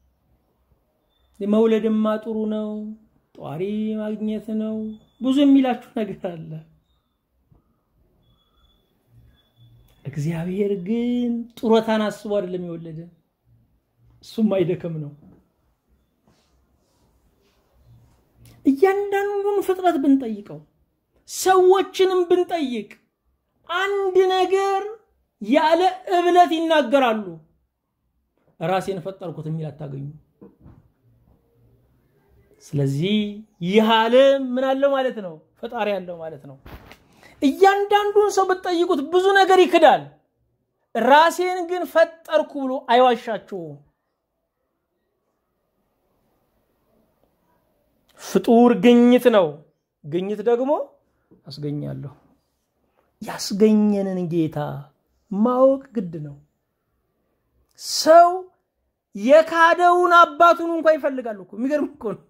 የመውለድማ ጥሩ ነው ጧሪ ማግኘት ነው ብዙ የሚላችሁ ነገር አለ። እግዚአብሔር ግን ጡረታን አስቦ አይደለም የወለደን። እሱም አይደከም ነው። እያንዳንዱን ፍጥረት ብንጠይቀው ሰዎችንም ብንጠይቅ አንድ ነገር ያለ እብለት ይናገራሉ። ራሴን ፈጠርኩት የሚል አታገኙ። ስለዚህ ይህ ዓለም ምን አለው ማለት ነው? ፈጣሪ ያለው ማለት ነው። እያንዳንዱን ሰው ብትጠይቁት ብዙ ነገር ይክዳል። ራሴን ግን ፈጠርኩ ብሎ አይዋሻችሁም። ፍጡር ግኝት ነው። ግኝት ደግሞ አስገኛለሁ። ያስገኘንን ጌታ ማወቅ ግድ ነው። ሰው የካደውን አባቱን እንኳን ይፈልጋል እኮ። የሚገርም እኮ ነው።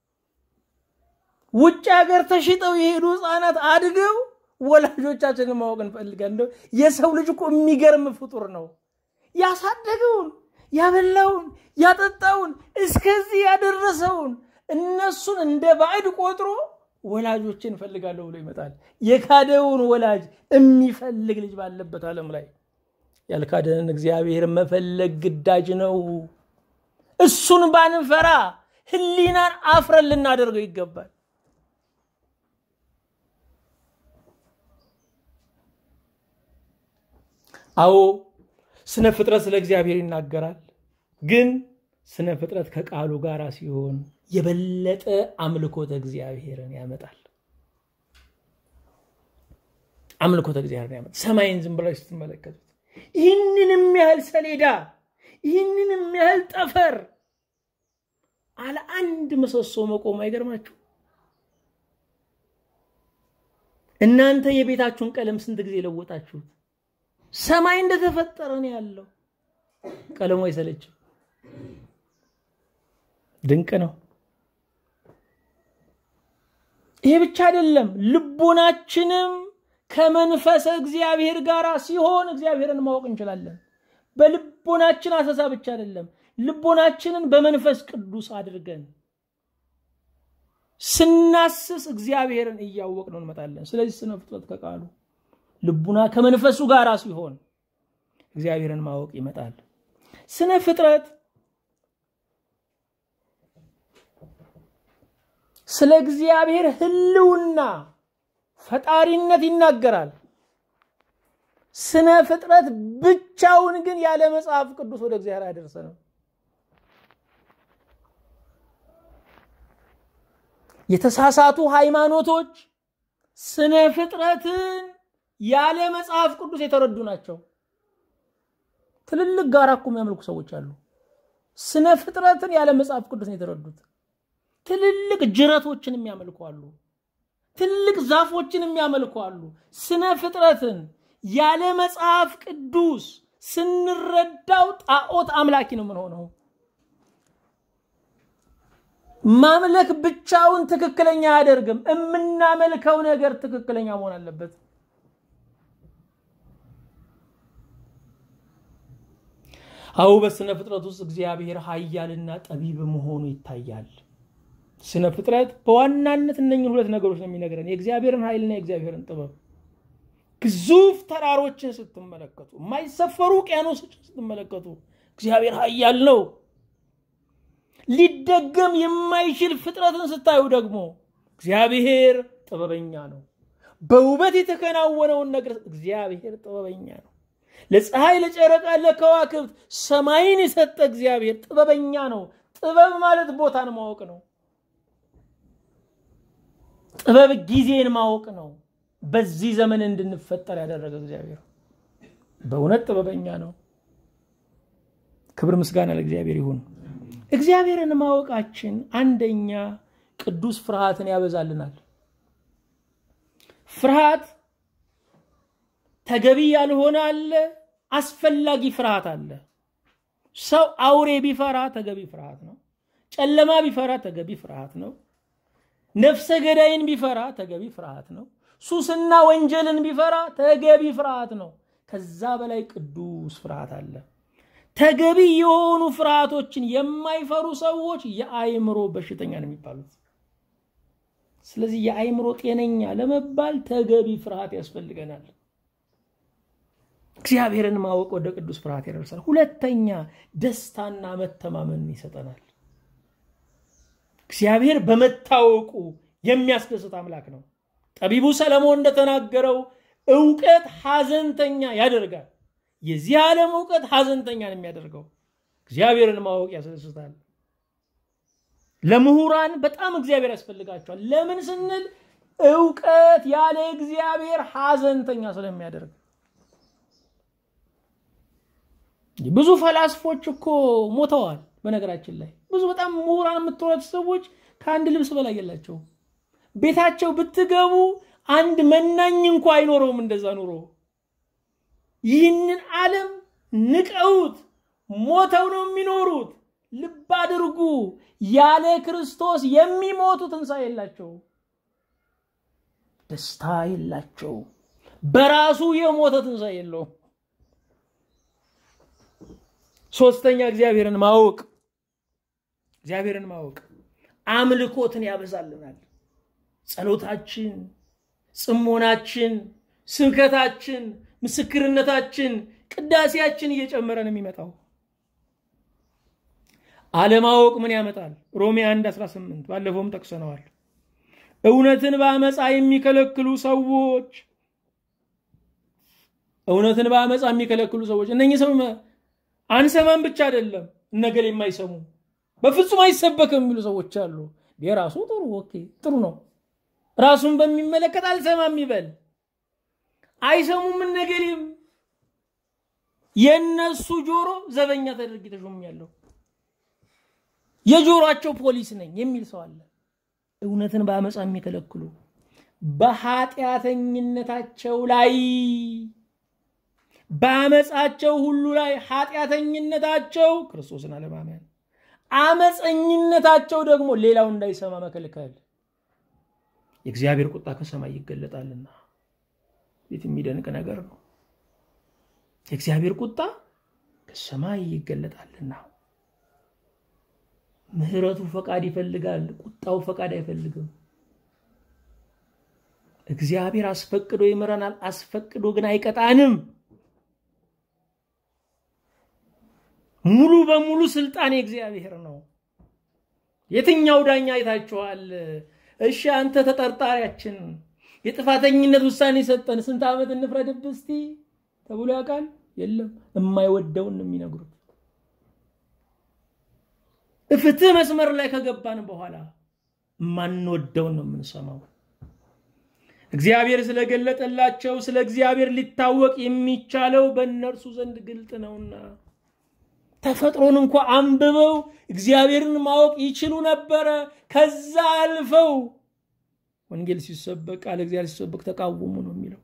ውጭ ሀገር ተሽጠው የሄዱ ህፃናት አድገው ወላጆቻችንን ማወቅ እንፈልጋለን። የሰው ልጅ እኮ የሚገርም ፍጡር ነው። ያሳደገውን ያበላውን ያጠጣውን እስከዚህ ያደረሰውን እነሱን እንደ ባዕድ ቆጥሮ ወላጆችን ፈልጋለሁ ብሎ ይመጣል። የካደውን ወላጅ የሚፈልግ ልጅ ባለበት ዓለም ላይ ያልካደንን እግዚአብሔር መፈለግ ግዳጅ ነው። እሱን ባንፈራ ህሊናን አፍረን ልናደርገው ይገባል። አዎ ስነ ፍጥረት ስለ እግዚአብሔር ይናገራል። ግን ስነ ፍጥረት ከቃሉ ጋር ሲሆን የበለጠ አምልኮተ እግዚአብሔርን ያመጣል። አምልኮተ እግዚአብሔርን ያመጣል። ሰማይን ዝም ብላችሁ ስትመለከቱት ይህንንም ያህል ሰሌዳ ይህንንም ያህል ጠፈር አለ አንድ ምሰሶ መቆም አይገርማችሁ? እናንተ የቤታችሁን ቀለም ስንት ጊዜ ለወጣችሁት? ሰማይ እንደተፈጠረ ነው ያለው። ቀለሙ አይሰለችም። ድንቅ ነው። ይሄ ብቻ አይደለም። ልቦናችንም ከመንፈስ እግዚአብሔር ጋር ሲሆን እግዚአብሔርን ማወቅ እንችላለን። በልቦናችን አሰሳ ብቻ አይደለም። ልቦናችንን በመንፈስ ቅዱስ አድርገን ስናስስ እግዚአብሔርን እያወቅነው እንመጣለን። ስለዚህ ስነ ፍጥረት ከቃሉ ልቡና ከመንፈሱ ጋር ሲሆን እግዚአብሔርን ማወቅ ይመጣል። ስነ ፍጥረት ስለ እግዚአብሔር ህልውና ፈጣሪነት ይናገራል። ስነ ፍጥረት ብቻውን ግን ያለ መጽሐፍ ቅዱስ ወደ እግዚአብሔር አይደርሰንም። የተሳሳቱ ሃይማኖቶች ስነ ፍጥረትን ያለ መጽሐፍ ቅዱስ የተረዱ ናቸው። ትልልቅ ጋራ እኮ የሚያመልኩ ሰዎች አሉ። ስነ ፍጥረትን ያለ መጽሐፍ ቅዱስ የተረዱት። ትልልቅ ጅረቶችን የሚያመልኩ አሉ። ትልልቅ ዛፎችን የሚያመልኩ አሉ። ስነ ፍጥረትን ያለ መጽሐፍ ቅዱስ ስንረዳው ጣዖት አምላኪ ነው የምንሆነው። ማምለክ ብቻውን ትክክለኛ አያደርግም። የምናመልከው ነገር ትክክለኛ መሆን አለበት። አው በስነ ፍጥረት ውስጥ እግዚአብሔር ኃያልና ጠቢብ መሆኑ ይታያል። ስነ ፍጥረት በዋናነት እነኚህን ሁለት ነገሮች ነው የሚነግረን፣ የእግዚአብሔርን ኃይልና የእግዚአብሔርን ጥበብ። ግዙፍ ተራሮችን ስትመለከቱ፣ የማይሰፈሩ ውቅያኖሶችን ስትመለከቱ እግዚአብሔር ኃያል ነው። ሊደገም የማይችል ፍጥረትን ስታዩ ደግሞ እግዚአብሔር ጥበበኛ ነው። በውበት የተከናወነውን ነገር እግዚአብሔር ጥበበኛ ነው። ለፀሐይ ለጨረቃ ለከዋክብት ሰማይን የሰጠ እግዚአብሔር ጥበበኛ ነው። ጥበብ ማለት ቦታን ማወቅ ነው። ጥበብ ጊዜን ማወቅ ነው። በዚህ ዘመን እንድንፈጠር ያደረገ እግዚአብሔር በእውነት ጥበበኛ ነው። ክብር ምስጋና ለእግዚአብሔር ይሁን። እግዚአብሔርን ማወቃችን አንደኛ ቅዱስ ፍርሃትን ያበዛልናል። ፍርሃት ተገቢ ያልሆነ አለ፣ አስፈላጊ ፍርሃት አለ። ሰው አውሬ ቢፈራ ተገቢ ፍርሃት ነው። ጨለማ ቢፈራ ተገቢ ፍርሃት ነው። ነፍሰ ገዳይን ቢፈራ ተገቢ ፍርሃት ነው። ሱስና ወንጀልን ቢፈራ ተገቢ ፍርሃት ነው። ከዛ በላይ ቅዱስ ፍርሃት አለ። ተገቢ የሆኑ ፍርሃቶችን የማይፈሩ ሰዎች የአይምሮ በሽተኛ ነው የሚባሉት። ስለዚህ የአይምሮ ጤነኛ ለመባል ተገቢ ፍርሃት ያስፈልገናል። እግዚአብሔርን ማወቅ ወደ ቅዱስ ፍርሃት ያደርሳል። ሁለተኛ ደስታና መተማመን ይሰጠናል። እግዚአብሔር በመታወቁ የሚያስደስት አምላክ ነው። ጠቢቡ ሰለሞን እንደተናገረው ዕውቀት ሐዘንተኛ ያደርጋል። የዚህ ዓለም ዕውቀት ሐዘንተኛ ነው የሚያደርገው። እግዚአብሔርን ማወቅ ያስደስታል። ለምሁራን በጣም እግዚአብሔር ያስፈልጋቸዋል። ለምን ስንል ዕውቀት ያለ እግዚአብሔር ሐዘንተኛ ስለሚያደርግ። ብዙ ፈላስፎች እኮ ሞተዋል። በነገራችን ላይ ብዙ በጣም ምሁራን የምትወት ሰዎች ከአንድ ልብስ በላይ የላቸው። ቤታቸው ብትገቡ አንድ መናኝ እንኳን አይኖረውም። እንደዛ ኑሮ ይህንን ዓለም ንቀውት ሞተው ነው የሚኖሩት። ልብ አድርጉ፣ ያለ ክርስቶስ የሚሞቱ ትንሣኤ የላቸው፣ ደስታ የላቸው። በራሱ የሞተ ትንሣኤ የለው። ሶስተኛ እግዚአብሔርን ማወቅ አምልኮትን ያበዛልናል። ጸሎታችን፣ ጽሞናችን፣ ስብከታችን፣ ምስክርነታችን፣ ቅዳሴያችን እየጨመረ ነው የሚመጣው። አለማወቅ ምን ያመጣል? ሮሜ 1:18 ባለፈውም ጠቅሰናል። እውነትን በአመፃ የሚከለክሉ ሰዎች እነኚህ ሰው አንሰማም ብቻ አይደለም ነገር የማይሰሙ በፍጹም አይሰበክም የሚሉ ሰዎች አሉ። የራሱ ጥሩ ነው። ራሱን በሚመለከት አልሰማም ይበል። አይሰሙም ነገርም የነሱ ጆሮ ዘበኛ ተደርጊ ተሾምያለሁ፣ የጆሮአቸው ፖሊስ ነኝ የሚል ሰው አለ። እውነትን በአመፃ የሚከለክሉ በኃጢአተኝነታቸው ላይ በአመፃቸው ሁሉ ላይ ኃጢአተኝነታቸው ክርስቶስን አለማመን፣ አመፀኝነታቸው ደግሞ ሌላው እንዳይሰማ መከልከል። የእግዚአብሔር ቁጣ ከሰማይ ይገለጣልና የሚደንቅ ነገር ነው። የእግዚአብሔር ቁጣ ከሰማይ ይገለጣልና ምህረቱ ፈቃድ ይፈልጋል፣ ቁጣው ፈቃድ አይፈልግም። እግዚአብሔር አስፈቅዶ ይመራናል፣ አስፈቅዶ ግን አይቀጣንም። ሙሉ በሙሉ ስልጣን የእግዚአብሔር ነው። የትኛው ዳኛ አይታችኋል? እሺ አንተ ተጠርጣሪያችን የጥፋተኝነት ውሳኔ ሰጠን፣ ስንት ዓመት እንፍረድብህ እስቲ ተብሎ ያውቃል? የለም። የማይወደውን ነው የሚነግሩት። ፍትህ መስመር ላይ ከገባን በኋላ ማንወደውን ነው የምንሰማው። እግዚአብሔር ስለገለጠላቸው ስለ እግዚአብሔር ሊታወቅ የሚቻለው በእነርሱ ዘንድ ግልጥ ነውና ተፈጥሮን እንኳን አንብበው እግዚአብሔርን ማወቅ ይችሉ ነበር። ከዛ አልፈው ወንጌል ሲሰበክ ቃል እግዚአብሔር ሲሰበክ ተቃወሙ ነው የሚለው።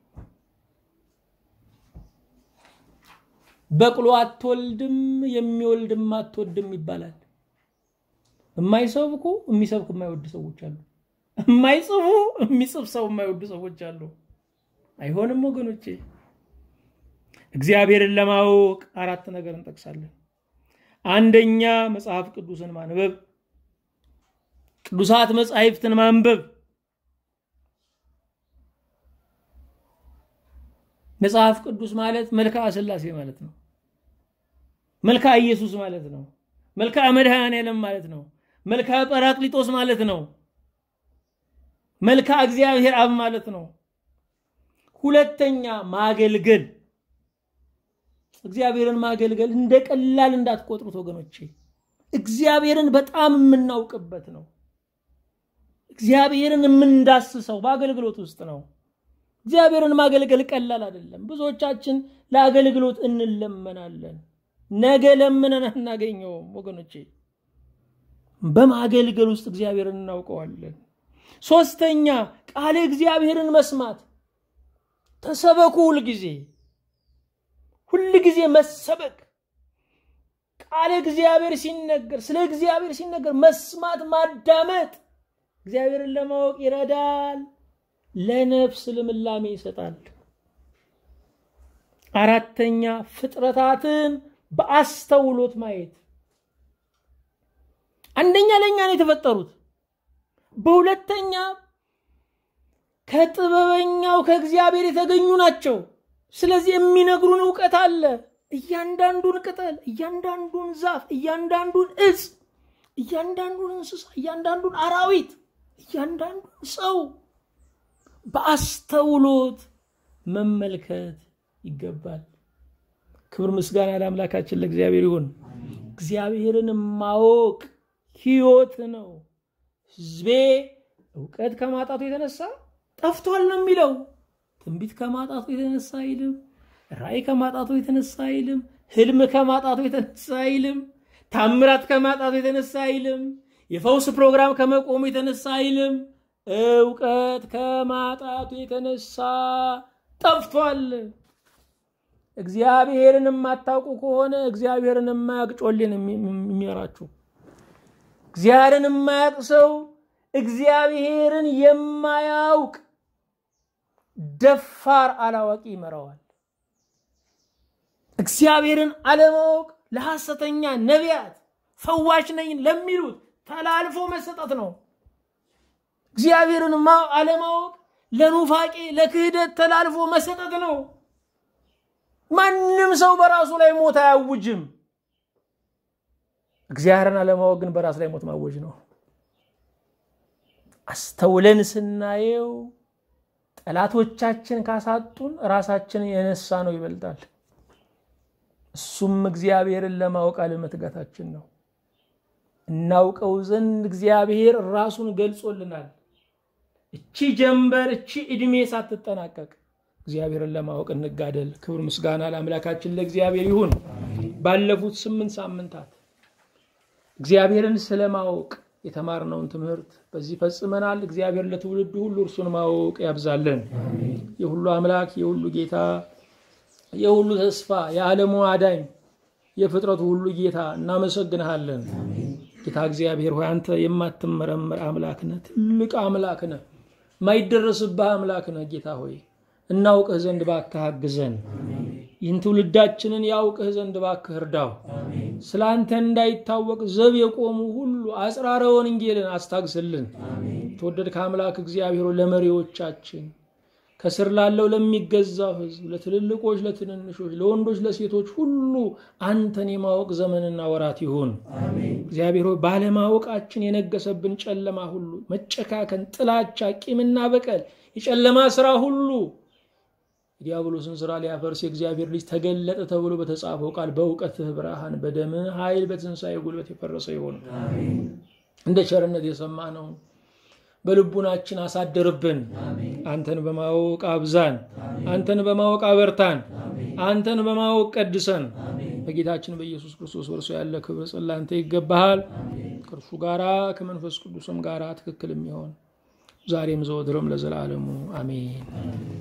በቅሎ አትወልድም የሚወልድም አትወድም ይባላል። የማይሰብኩ የሚሰብክ የማይወድ ሰዎች አሉ። የማይጽፉ የሚጽፍ ሰው የማይወድ ሰዎች አሉ። አይሆንም ወገኖቼ። እግዚአብሔርን ለማወቅ አራት ነገር እንጠቅሳለን። አንደኛ መጽሐፍ ቅዱስን ማንበብ፣ ቅዱሳት መጻሕፍትን ማንበብ። መጽሐፍ ቅዱስ ማለት መልክዓ ሥላሴ ማለት ነው። መልክዓ ኢየሱስ ማለት ነው። መልክዓ መድኃኔዓለም ማለት ነው። መልክዓ ጰራቅሊጦስ ማለት ነው። መልክዓ እግዚአብሔር አብ ማለት ነው። ሁለተኛ ማገልገል። እግዚአብሔርን ማገልገል እንደ ቀላል እንዳትቆጥሩት ወገኖቼ። እግዚአብሔርን በጣም የምናውቅበት ነው። እግዚአብሔርን የምንዳስሰው በአገልግሎት ውስጥ ነው። እግዚአብሔርን ማገልገል ቀላል አይደለም። ብዙዎቻችን ለአገልግሎት እንለመናለን። ነገ ለምነን እናገኘውም ወገኖቼ። በማገልገል ውስጥ እግዚአብሔርን እናውቀዋለን። ሶስተኛ ቃል እግዚአብሔርን መስማት። ተሰበኩ ሁሉ ጊዜ መሰበክ። ቃል እግዚአብሔር ሲነገር ስለ እግዚአብሔር ሲነገር መስማት ማዳመጥ እግዚአብሔርን ለማወቅ ይረዳል፣ ለነፍስ ልምላሜ ይሰጣል። አራተኛ ፍጥረታትን በአስተውሎት ማየት። አንደኛ ለኛ ነው የተፈጠሩት፣ በሁለተኛ ከጥበበኛው ከእግዚአብሔር የተገኙ ናቸው። ስለዚህ የሚነግሩን ዕውቀት አለ። እያንዳንዱን ቅጠል፣ እያንዳንዱን ዛፍ፣ እያንዳንዱን እጽ፣ እያንዳንዱን እንስሳ፣ እያንዳንዱን አራዊት፣ እያንዳንዱን ሰው በአስተውሎት መመልከት ይገባል። ክብር ምስጋና ለአምላካችን ለእግዚአብሔር ይሁን። እግዚአብሔርን ማወቅ ሕይወት ነው። ሕዝቤ ዕውቀት ከማጣቱ የተነሳ ጠፍቷል ነው የሚለው። ትንቢት ከማጣቱ የተነሳ አይልም። ራእይ ከማጣቱ የተነሳ አይልም። ህልም ከማጣቱ የተነሳ አይልም። ታምራት ከማጣቱ የተነሳ አይልም። የፈውስ ፕሮግራም ከመቆሙ የተነሳ አይልም። ዕውቀት ከማጣቱ የተነሳ ጠፍቷል። እግዚአብሔርን የማታውቁ ከሆነ እግዚአብሔርን የማያውቅ ጮሌን የሚመራችሁ። እግዚአብሔርን የማያውቅ ሰው እግዚአብሔርን የማያውቅ ደፋር አላዋቂ ይመራዋል። እግዚአብሔርን አለማወቅ ለሐሰተኛ ነቢያት ፈዋሽ ነኝ ለሚሉት ተላልፎ መሰጠት ነው። እግዚአብሔርን አለማወቅ ለኑፋቄ ለክህደት ተላልፎ መሰጠት ነው። ማንም ሰው በራሱ ላይ ሞት አያውጅም። እግዚአብሔርን አለማወቅ ግን በራስ ላይ ሞት ማወጅ ነው። አስተውለን ስናየው ጠላቶቻችን ካሳጡን ራሳችን የነሳ ነው ይበልጣል። እሱም እግዚአብሔርን ለማወቅ አለመትጋታችን ነው። እናውቀው ዘንድ እግዚአብሔር ራሱን ገልጾልናል። እቺ ጀንበር እቺ እድሜ ሳትጠናቀቅ እግዚአብሔርን ለማወቅ እንጋደል። ክብር ምስጋና ለአምላካችን ለእግዚአብሔር ይሁን። ባለፉት 8 ሳምንታት እግዚአብሔርን ስለማወቅ የተማርነውን ትምህርት በዚህ ፈጽመናል። እግዚአብሔር ለትውልዱ ሁሉ እርሱን ማወቅ ያብዛልን። የሁሉ አምላክ የሁሉ ጌታ የሁሉ ተስፋ የዓለሙ አዳኝ የፍጥረቱ ሁሉ ጌታ እናመሰግንሃለን። ጌታ እግዚአብሔር ሆይ አንተ የማትመረመር አምላክ ነህ፣ ትልቅ አምላክ ነህ፣ ማይደረስብህ አምላክ ነህ። ጌታ ሆይ እናውቅህ ዘንድ ባክህ አግዘን። ይህን ትውልዳችንን ያውቅህ ዘንድ ባክህ እርዳው። ስላንተ እንዳይታወቅ ዘብ የቆሙ ሁሉ አጽራረ ወንጌልን አስታግስልን። የተወደድከ አምላክ እግዚአብሔር ለመሪዎቻችን ከስር ላለው ለሚገዛው ሕዝብ ለትልልቆች ለትንንሾች ለወንዶች ለሴቶች ሁሉ አንተን የማወቅ ዘመንና ወራት ይሁን። አሜን። እግዚአብሔር ባለማወቃችን የነገሰብን ጨለማ ሁሉ መጨካከን፣ ጥላቻ፣ ቂምና በቀል የጨለማ ሥራ ሁሉ ዲያብሎስን ሥራ ሊያፈርስ የእግዚአብሔር ልጅ ተገለጠ ተብሎ በተጻፈው ቃል በእውቀትህ ብርሃን በደምህ ኃይል በትንሣኤ ጉልበት የፈረሰ ይሁን። አሜን። እንደ ቸርነት የሰማነው በልቡናችን አሳደርብን። አንተን በማወቅ አብዛን። አንተን በማወቅ አበርታን። አንተን በማወቅ ቀድሰን። በጌታችን በኢየሱስ ክርስቶስ ወርሶ ያለ ክብር ጸላንተ ይገባሃል። ከእርሱ ጋራ ከመንፈስ ቅዱስም ጋራ ትክክል የሚሆን ዛሬም ዘወትርም ለዘላለሙ አሜን።